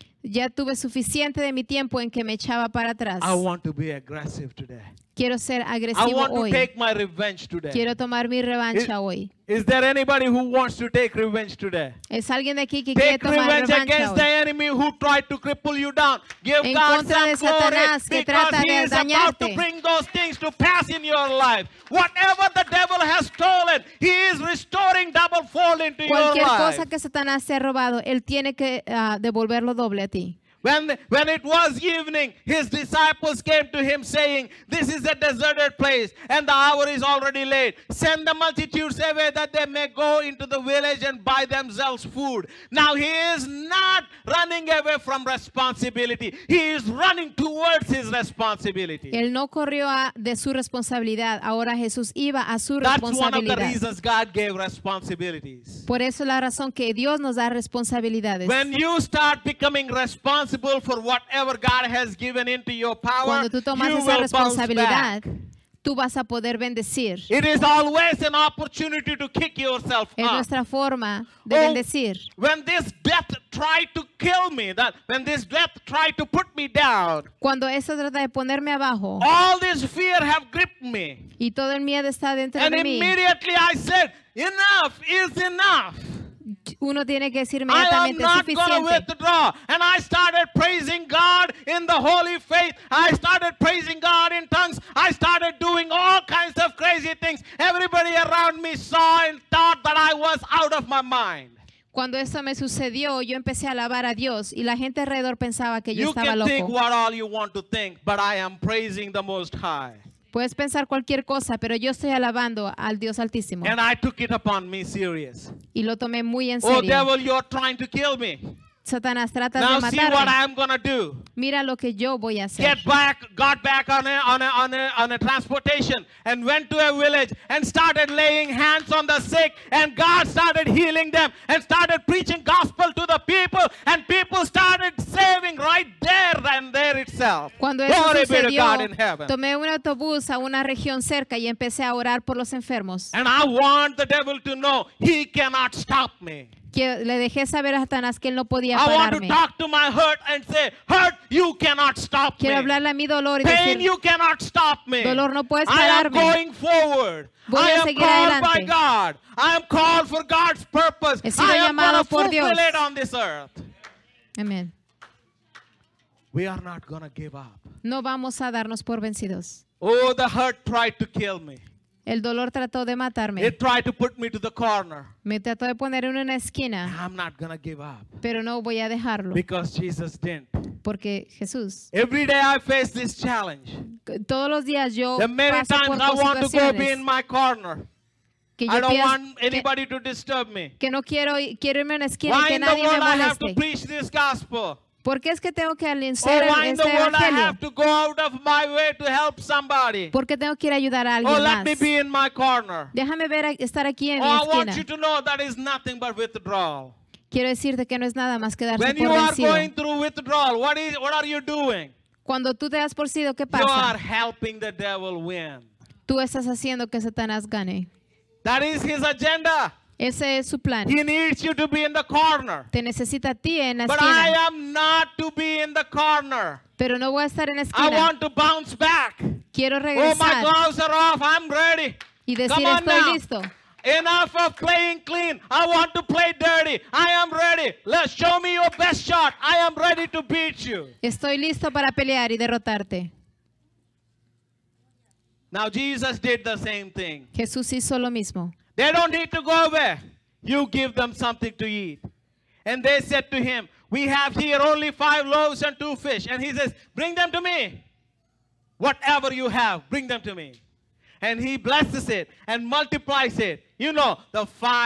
Ya tuve suficiente de mi tiempo en que me echaba para atrás. I want to be aggressive today. Quiero ser I agresivo want to hoy. take my revenge today. Quiero tomar mi revancha hoy. Is there anybody who wants to take revenge today? Es alguien de aquí que quiere Take tomar revenge revancha against the hoy. enemy who tried to cripple you down. Give En God contra some de glory Satanás que because trata he de is about to dañarte. bring those things to pass in your life. Whatever the devil has stolen, he is restoring double fold into your Cualquier life. cosa que Satanás te ha robado, él tiene que devolverlo doble a ti. When it was evening, his disciples came to him saying, "This is a deserted place and the hour is already late. Send the multitudes away that they may go into the village and buy themselves food." Now he is not running away from responsibility. He is running towards his responsibility. Él no corrió de su responsabilidad. Ahora Jesús iba a su That's one of the responsabilidad. reasons God gave responsibilities. Por eso es la razón que Dios nos da responsabilidades. When you start becoming responsible for whatever God has given into your power, Cuando tú tomas you esa will bounce responsabilidad, back. tú vas a poder bendecir. It is always an opportunity to kick yourself Es up. nuestra forma de Oh, bendecir. when this death tried to kill me, when this death tried to put me down, Cuando eso trata de ponerme abajo all this fear have gripped me. y todo el miedo está dentro And de mí, immediately I said, enough is enough. uno tiene que decir I am inmediatamente not going to suficiente. withdraw. And I started praising God in the holy faith. I started praising God in tongues. I started doing all kinds of crazy things. Everybody around me saw and thought that I was out of my mind. Cuando eso me sucedió, yo empecé a alabar a Dios y la gente alrededor pensaba que yo You estaba can think loco. what all you want to think, but I am praising the Most High. Puedes pensar cualquier cosa, pero yo estoy alabando al Dios Altísimo. And I took it upon me serious. Y lo tomé muy en Oh, serio. devil, you're trying to kill me. Satanás trata Now de see what matarme. I'm going to do. Mira lo que yo voy a hacer. Got back on a transportation and went to a village and started laying hands on the sick, and God started healing them and started preaching gospel to the people, and people started saving right there and there itself. myself. Cuando eso Glory be to sucedió, God in heaven. tomé un autobús a una región cerca y empecé a orar por los enfermos. And I want the devil to know he cannot stop me. Que le dejé saber a Satanás que él no podía I want to pararme. talk to my hurt and say, hurt, you cannot stop Quiero me. hablarle a mi dolor y Pain, decir, you cannot stop me. dolor, no puedes I am pararme. going forward. Voy I a am seguir called by adelante. God. I am called for God's purpose. He sido I am going llamado to por fulfill Dios. it on this earth. amén. We are not going to give up. No vamos a darnos por vencidos. Oh, the hurt tried to kill me. El dolor trató de matarme. It tried to put me to the corner. Me trató de poner en una esquina, I'm not going to give up pero no voy a dejarlo because Jesus didn't. porque Jesús. Every day I face this challenge. Todos los días yo The many paso por times I want to go be situaciones in my corner. que I yo don't pienso want anybody to disturb me. que no quiero irme a una esquina y Why que in the nadie me world I have to moleste. preach this gospel? ¿Por qué es que tengo que Or anunciar why in the este world I evangelio? have to go out of my way to help somebody? ¿Por qué tengo que ir a ayudar a Oh, alguien let me más? be in my corner. Déjame estar aquí en Oh, mi I want esquina. you to know that is nothing but withdrawal. Quiero decirte que no es nada más que darse When por you are vencido. going through withdrawal, what are you doing? Cuando tú te das por vencido, ¿qué You are pasa? helping the devil win. Tú estás haciendo que Satanás gane. That is his agenda. Ese es su plan. He needs you to be in the corner. Te necesita a ti en la But I esquina. am not to be in the corner. Pero no voy a estar en la I esquina. want to bounce back. Quiero Oh, my regresar gloves are off. I'm ready. y decir, Come on estoy now. listo. Enough of playing clean. I want to play dirty. I am ready. Let's show me your best shot. I am ready to beat you. Estoy listo para pelear y derrotarte. Now Jesus did the same thing. Jesús hizo lo mismo. They don't need to go away. You give them something to eat. And they said to him, we have here only 5 loaves and 2 fish. And he says, bring them to me. Whatever you have, bring them to me. And he blesses it and multiplies it. You know, the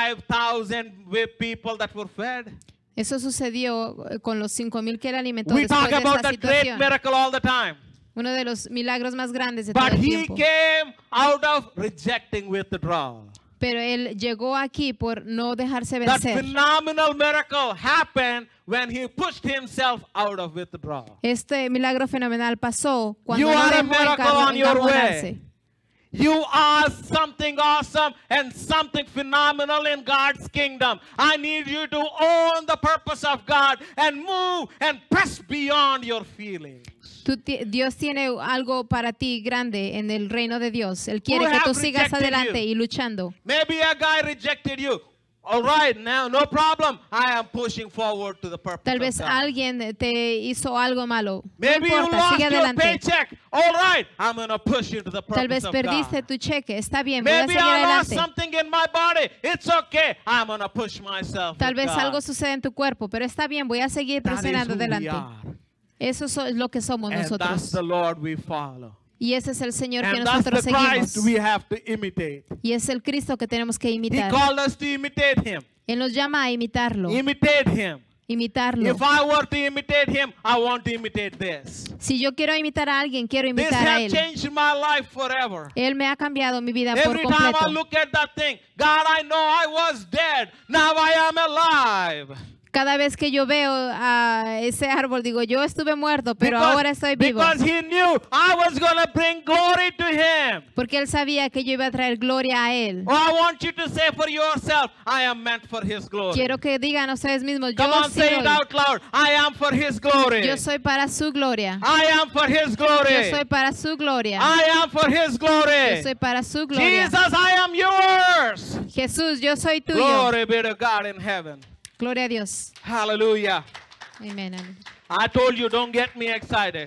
5,000 people that were fed. Eso sucedió con los 5,000 que él alimentó We después talk de about esta that great situación. miracle all the time. Uno de los milagros más grandes de todo But el he tiempo. came out of rejecting withdrawal. Pero él llegó aquí por no dejarse That vencer. phenomenal miracle happened when he pushed himself out of withdrawal. Este milagro fenomenal pasó You cuando no are a dejó miracle on your encajonarse. way. You are something awesome and something phenomenal in God's kingdom. I need you to own the purpose of God and move and press beyond your feelings. Dios tiene algo para ti grande en el reino de Dios. Él quiere Who que tú have sigas rejected adelante you? y luchando. Maybe a guy rejected you. All right, now no problem. I am pushing forward to the purpose Tal of vez God. alguien te hizo algo malo. No Maybe you importa, lost sigue your adelante. paycheck. All right, I'm going to push you to the Tal purpose vez of perdiste God. tu cheque. Está bien, voy a Maybe seguir I lost adelante. something in my body. It's okay. I'm going to push myself. Tal with vez God. algo sucede en tu cuerpo, pero está bien, voy a seguir That is presionando who we adelante. are. Eso es lo que somos And that's nosotros. the Lord we follow. Y ese es el Señor que And that's nosotros the Christ seguimos. we have to imitate. Y es el Cristo que tenemos que He imitar. called us to imitate Him. Él nos llama a imitarlo. Imitate Him. Imitarlo. If I were to imitate Him, I want to imitate this. Si yo quiero imitar a alguien, quiero This imitar a has Él. changed my life forever. Él me ha cambiado mi vida por Every time I completo. look at that thing, God, I know I was dead. Now I am alive. Cada vez que yo veo a ese árbol, digo, yo estuve muerto, pero ahora estoy vivo. Because He knew I was going to bring glory to Him. Porque Él sabía que yo iba a traer gloria a Él. Oh, I want you to say for yourself, I am meant for His glory. Quiero que digan ustedes mismos, Come on, say it out loud. I am for His glory. yo soy para su gloria. I am for His glory. Yo soy para su gloria. I am for His glory. Yo soy para su gloria. Jesus, I am yours. Jesús, yo soy tuyo. Glory be to God in heaven. Gloria a Dios. Hallelujah. Amén. Amén. I told you, don't get me excited.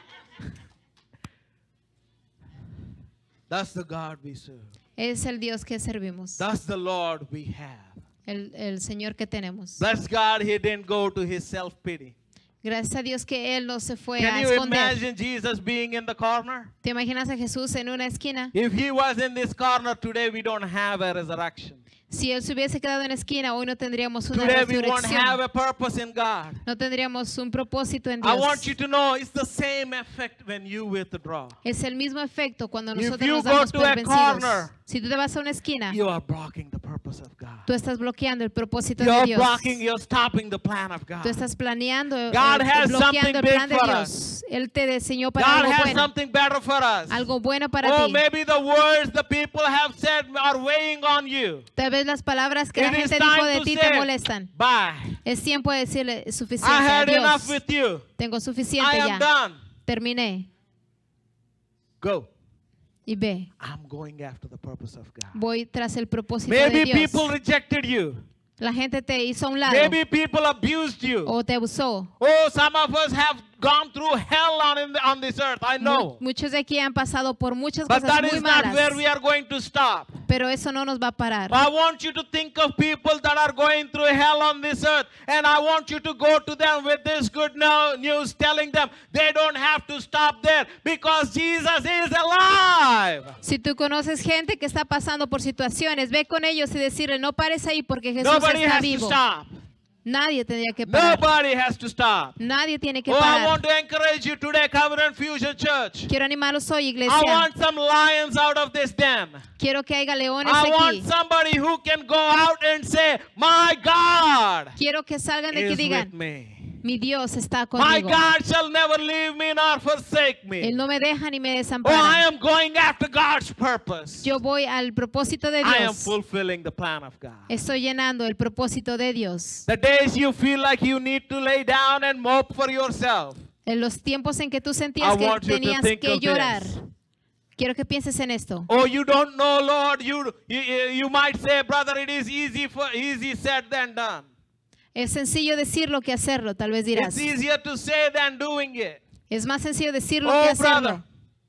That's the God we serve. Es el Dios que servimos. That's the Lord we have. El Señor que tenemos. Bless God, He didn't go to His self-pity. Gracias a Dios que Él no se fue a Can you esconder. imagine Jesus being in the corner? ¿Te imaginas a Jesús en una esquina? If He was in this corner today, we don't have a resurrection. Si Él se hubiese quedado en la esquina, hoy no tendríamos una Today we won't have resurrección. a purpose in God. No tendríamos un propósito en I Dios. want you to know it's the same effect when you withdraw. Es el mismo efecto cuando If nosotros you nos go damos to por a vencidos. corner, Si tú te vas a una esquina, You are blocking the purpose purpose of God. Tú estás bloqueando el propósito de You're Dios. blocking, you're stopping the plan of God. Tú estás planeando, God has bloqueando something el plan big de for Dios. Él te diseñó para God algo has bueno. something better for us. Algo bueno para Oh, ti. maybe the words the people have said are weighing on you. Tal vez las palabras que la It is gente dijo de time to ti te say, molestan. bye. Es tiempo de decirle I suficiente. had enough Adiós. with you. Tengo I suficiente am ya. done. Terminé. Go. Y ve. I'm going after the purpose of God. Voy tras el propósito de Maybe Dios. people rejected you. La gente te hizo a un lado. Maybe people abused you. O te abusó. Oh, some of us have gone through hell on this earth. I know. Muchos de aquí han pasado por muchas But cosas that muy is not malas. where we are going to stop. Pero eso no nos va a parar. I want you to think of people that are going through hell on this earth, and I want you to go to them with this good news, telling them they don't have to stop there because Jesus is alive. Si tú conoces gente que está pasando por situaciones, ve con ellos y decirle, no pares ahí porque Jesús Nobody está has to vivo. stop. Nadie tendría que parar. Nobody has to stop. Nadie tiene que Oh, I parar. want to encourage you today, Covenant Fusion Church. Quiero animarlos hoy, I iglesia. want some lions out of this den. Quiero que haya leones I want aquí. somebody who can go out and say, my God Quiero que salgan de aquí y is with digan, me. mi Dios está My conmigo. God shall never leave me nor forsake me. Él no me deja ni me Oh, I desampara. am going after God's purpose. Yo voy al propósito de I am Dios. fulfilling the plan of God. Estoy llenando el propósito de Dios. The days you feel like you need to lay down and mope for yourself, En los tiempos en que tú I sentías que want you to tenías think que of llorar. this. Quiero que pienses en esto. Oh, you don't know, Lord. You might say, brother, it is easy said than done. Es sencillo decirlo que hacerlo, tal vez dirás. It's easier to say than doing it. Es más sencillo decirlo que Oh, hacerlo. brother.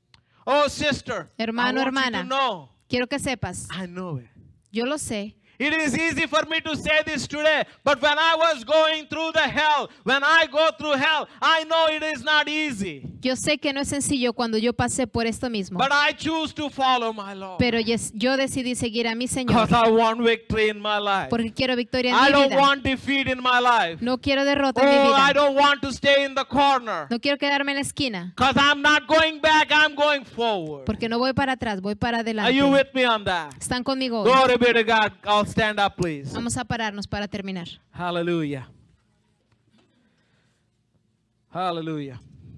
Oh, sister. Hermano, I want hermana. you to know. Quiero que sepas. I know it. Yo lo sé. It is easy for me to say this today, but when I was going through the hell, when I go through hell, I know it is not easy. Yo sé que no es sencillo cuando yo pasé por esto mismo. But I choose to follow my Lord. Pero yo decidí seguir a mi Señor. Because I want victory in my life. Porque quiero victoria en I mi don't vida. want defeat in my life. No quiero derrota en mi Oh, I vida. don't want to stay in the corner. No quiero quedarme en la esquina. Because I'm not going back, I'm going forward. Porque no voy para atrás, voy para Are you adelante. with me on that? Están conmigo hoy. Glory be to God. I'll stand up, please. Vamos a pararnos para terminar. Hallelujah. Hallelujah.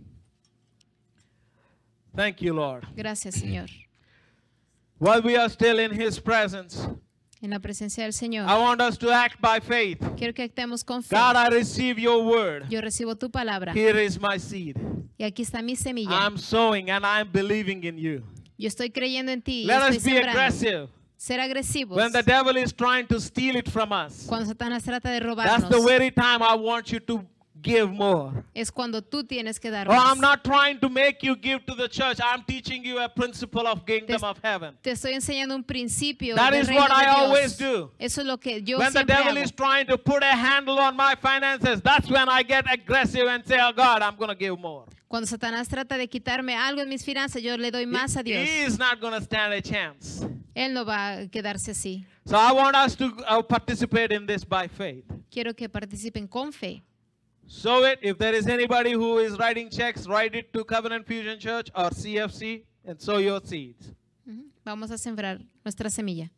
Thank you, Lord. Gracias, Señor. While we are still in His presence, En la presencia del Señor. I want us to act by faith. Quiero que actuemos con fe. God, I receive your word. Yo recibo tu palabra. Here is my seed. Y aquí está mi semilla. I'm sowing and I'm believing in you. Yo estoy creyendo en ti. Y Let estoy us be sembrando. aggressive. Ser agresivos. When the devil is trying to steal it from us, Cuando Satanás trata de that's robarnos. the very time I want you to give more. Es cuando tú tienes que dar Oh, I'm más. not trying to make you give to the church. I'm teaching you a principle of kingdom of heaven. Te estoy enseñando un principio That del is reino what de I Dios. always do. Eso es lo que yo When the siempre devil hago. is trying to put a handle on my finances, that's when I get aggressive and say, oh God, I'm going to give more. Cuando Satanás trata de quitarme algo en mis finanzas, yo le doy más a Dios. He is not going to stand a chance. Él no va a quedarse así. So I want us to participate in this by faith. Quiero que participen con fe. Sow it. If there is anybody who is writing checks, write it to Covenant Fusion Church or CFC and sow your seeds. Ujú. Vamos a sembrar nuestra semilla.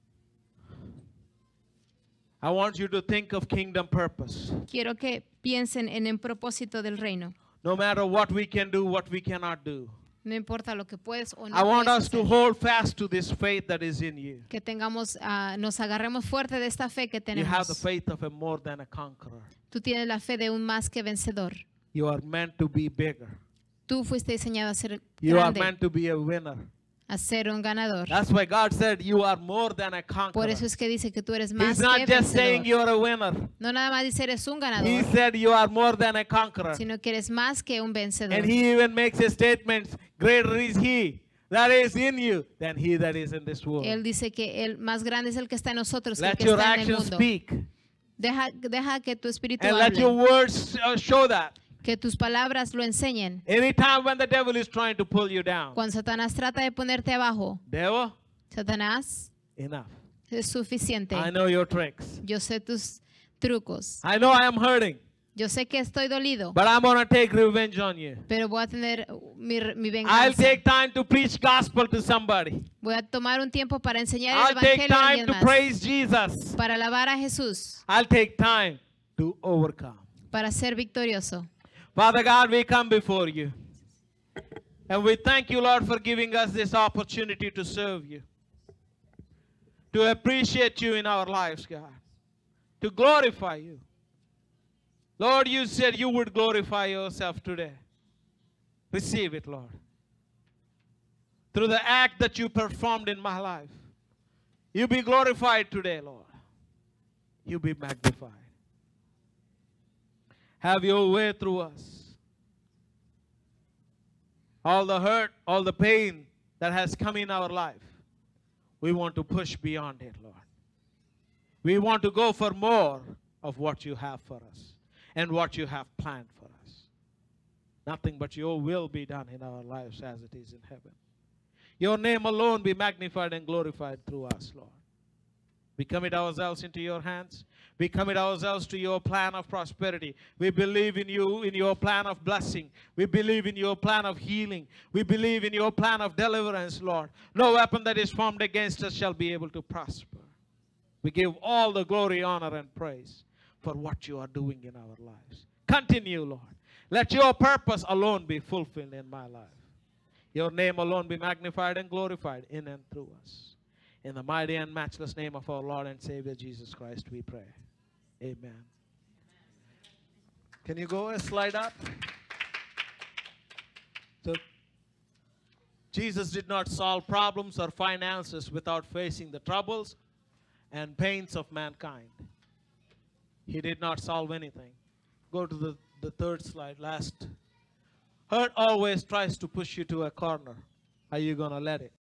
I want you to think of kingdom purpose. Quiero que piensen en el propósito del reino. No matter what we can do, what we cannot do. No importa lo que puedes o no I want puedes us to hacer. hold fast to this faith that is in you. Que tengamos, nos agarremos fuerte de esta fe que You have the tenemos. faith of a more than a conqueror. Tú tienes la fe de un más que vencedor. You are meant to be bigger. Tú fuiste diseñado a ser You are grande, meant to be a winner. a ser un ganador. That's why God said you are more than a Por conqueror. eso es que dice que tú eres He's más not que just saying vencedor. you're a winner. No nada más dice eres un He ganador, said you are more than a conqueror. sino que eres más que un vencedor. And he even makes a statement, greater is he that is in you than he that is in this world. Él dice que el más grande es el que está en nosotros que el Let que your está en el actions mundo. speak. Deja que tu espíritu And let your hable, words show that. que tus palabras lo enseñen. Anytime when the devil is trying to pull you down, Cuando Satanás trata de ponerte abajo, devil, Satanás, enough. es suficiente. I know your tricks. Yo sé tus trucos. I know I am hurting. Yo sé que estoy dolido, but I'm going to take revenge on you. pero voy a tener mi I'll venganza. take time to preach gospel to somebody. Voy a tomar un tiempo para enseñar el I'll take evangelio a time alguien to más, praise Jesus. para alabar a Jesús, I'll take time to overcome. para ser victorioso. Father God, we come before you. And we thank you, Lord, for giving us this opportunity to serve you, to appreciate you in our lives, God, to glorify you. Lord, you said you would glorify yourself today. Receive it, Lord. Through the act that you performed in my life, you be glorified today, Lord. You be magnified. Have your way through us. All the hurt, all the pain that has come in our life, we want to push beyond it, Lord. We want to go for more of what you have for us and what you have planned for us. Nothing but your will be done in our lives as it is in heaven. Your name alone be magnified and glorified through us, Lord. We commit ourselves into your hands. We commit ourselves to your plan of prosperity. We believe in you, in your plan of blessing. We believe in your plan of healing. We believe in your plan of deliverance, Lord. No weapon that is formed against us shall be able to prosper. We give all the glory, honor, and praise for what you are doing in our lives. Continue, Lord. Let your purpose alone be fulfilled in my life. Your name alone be magnified and glorified in and through us. In the mighty and matchless name of our Lord and Savior Jesus Christ, we pray. Amen. Can you go a slide up? So, Jesus did not solve problems or finances without facing the troubles and pains of mankind. He did not solve anything. Go to the third slide, last. Hurt always tries to push you to a corner. Are you going to let it?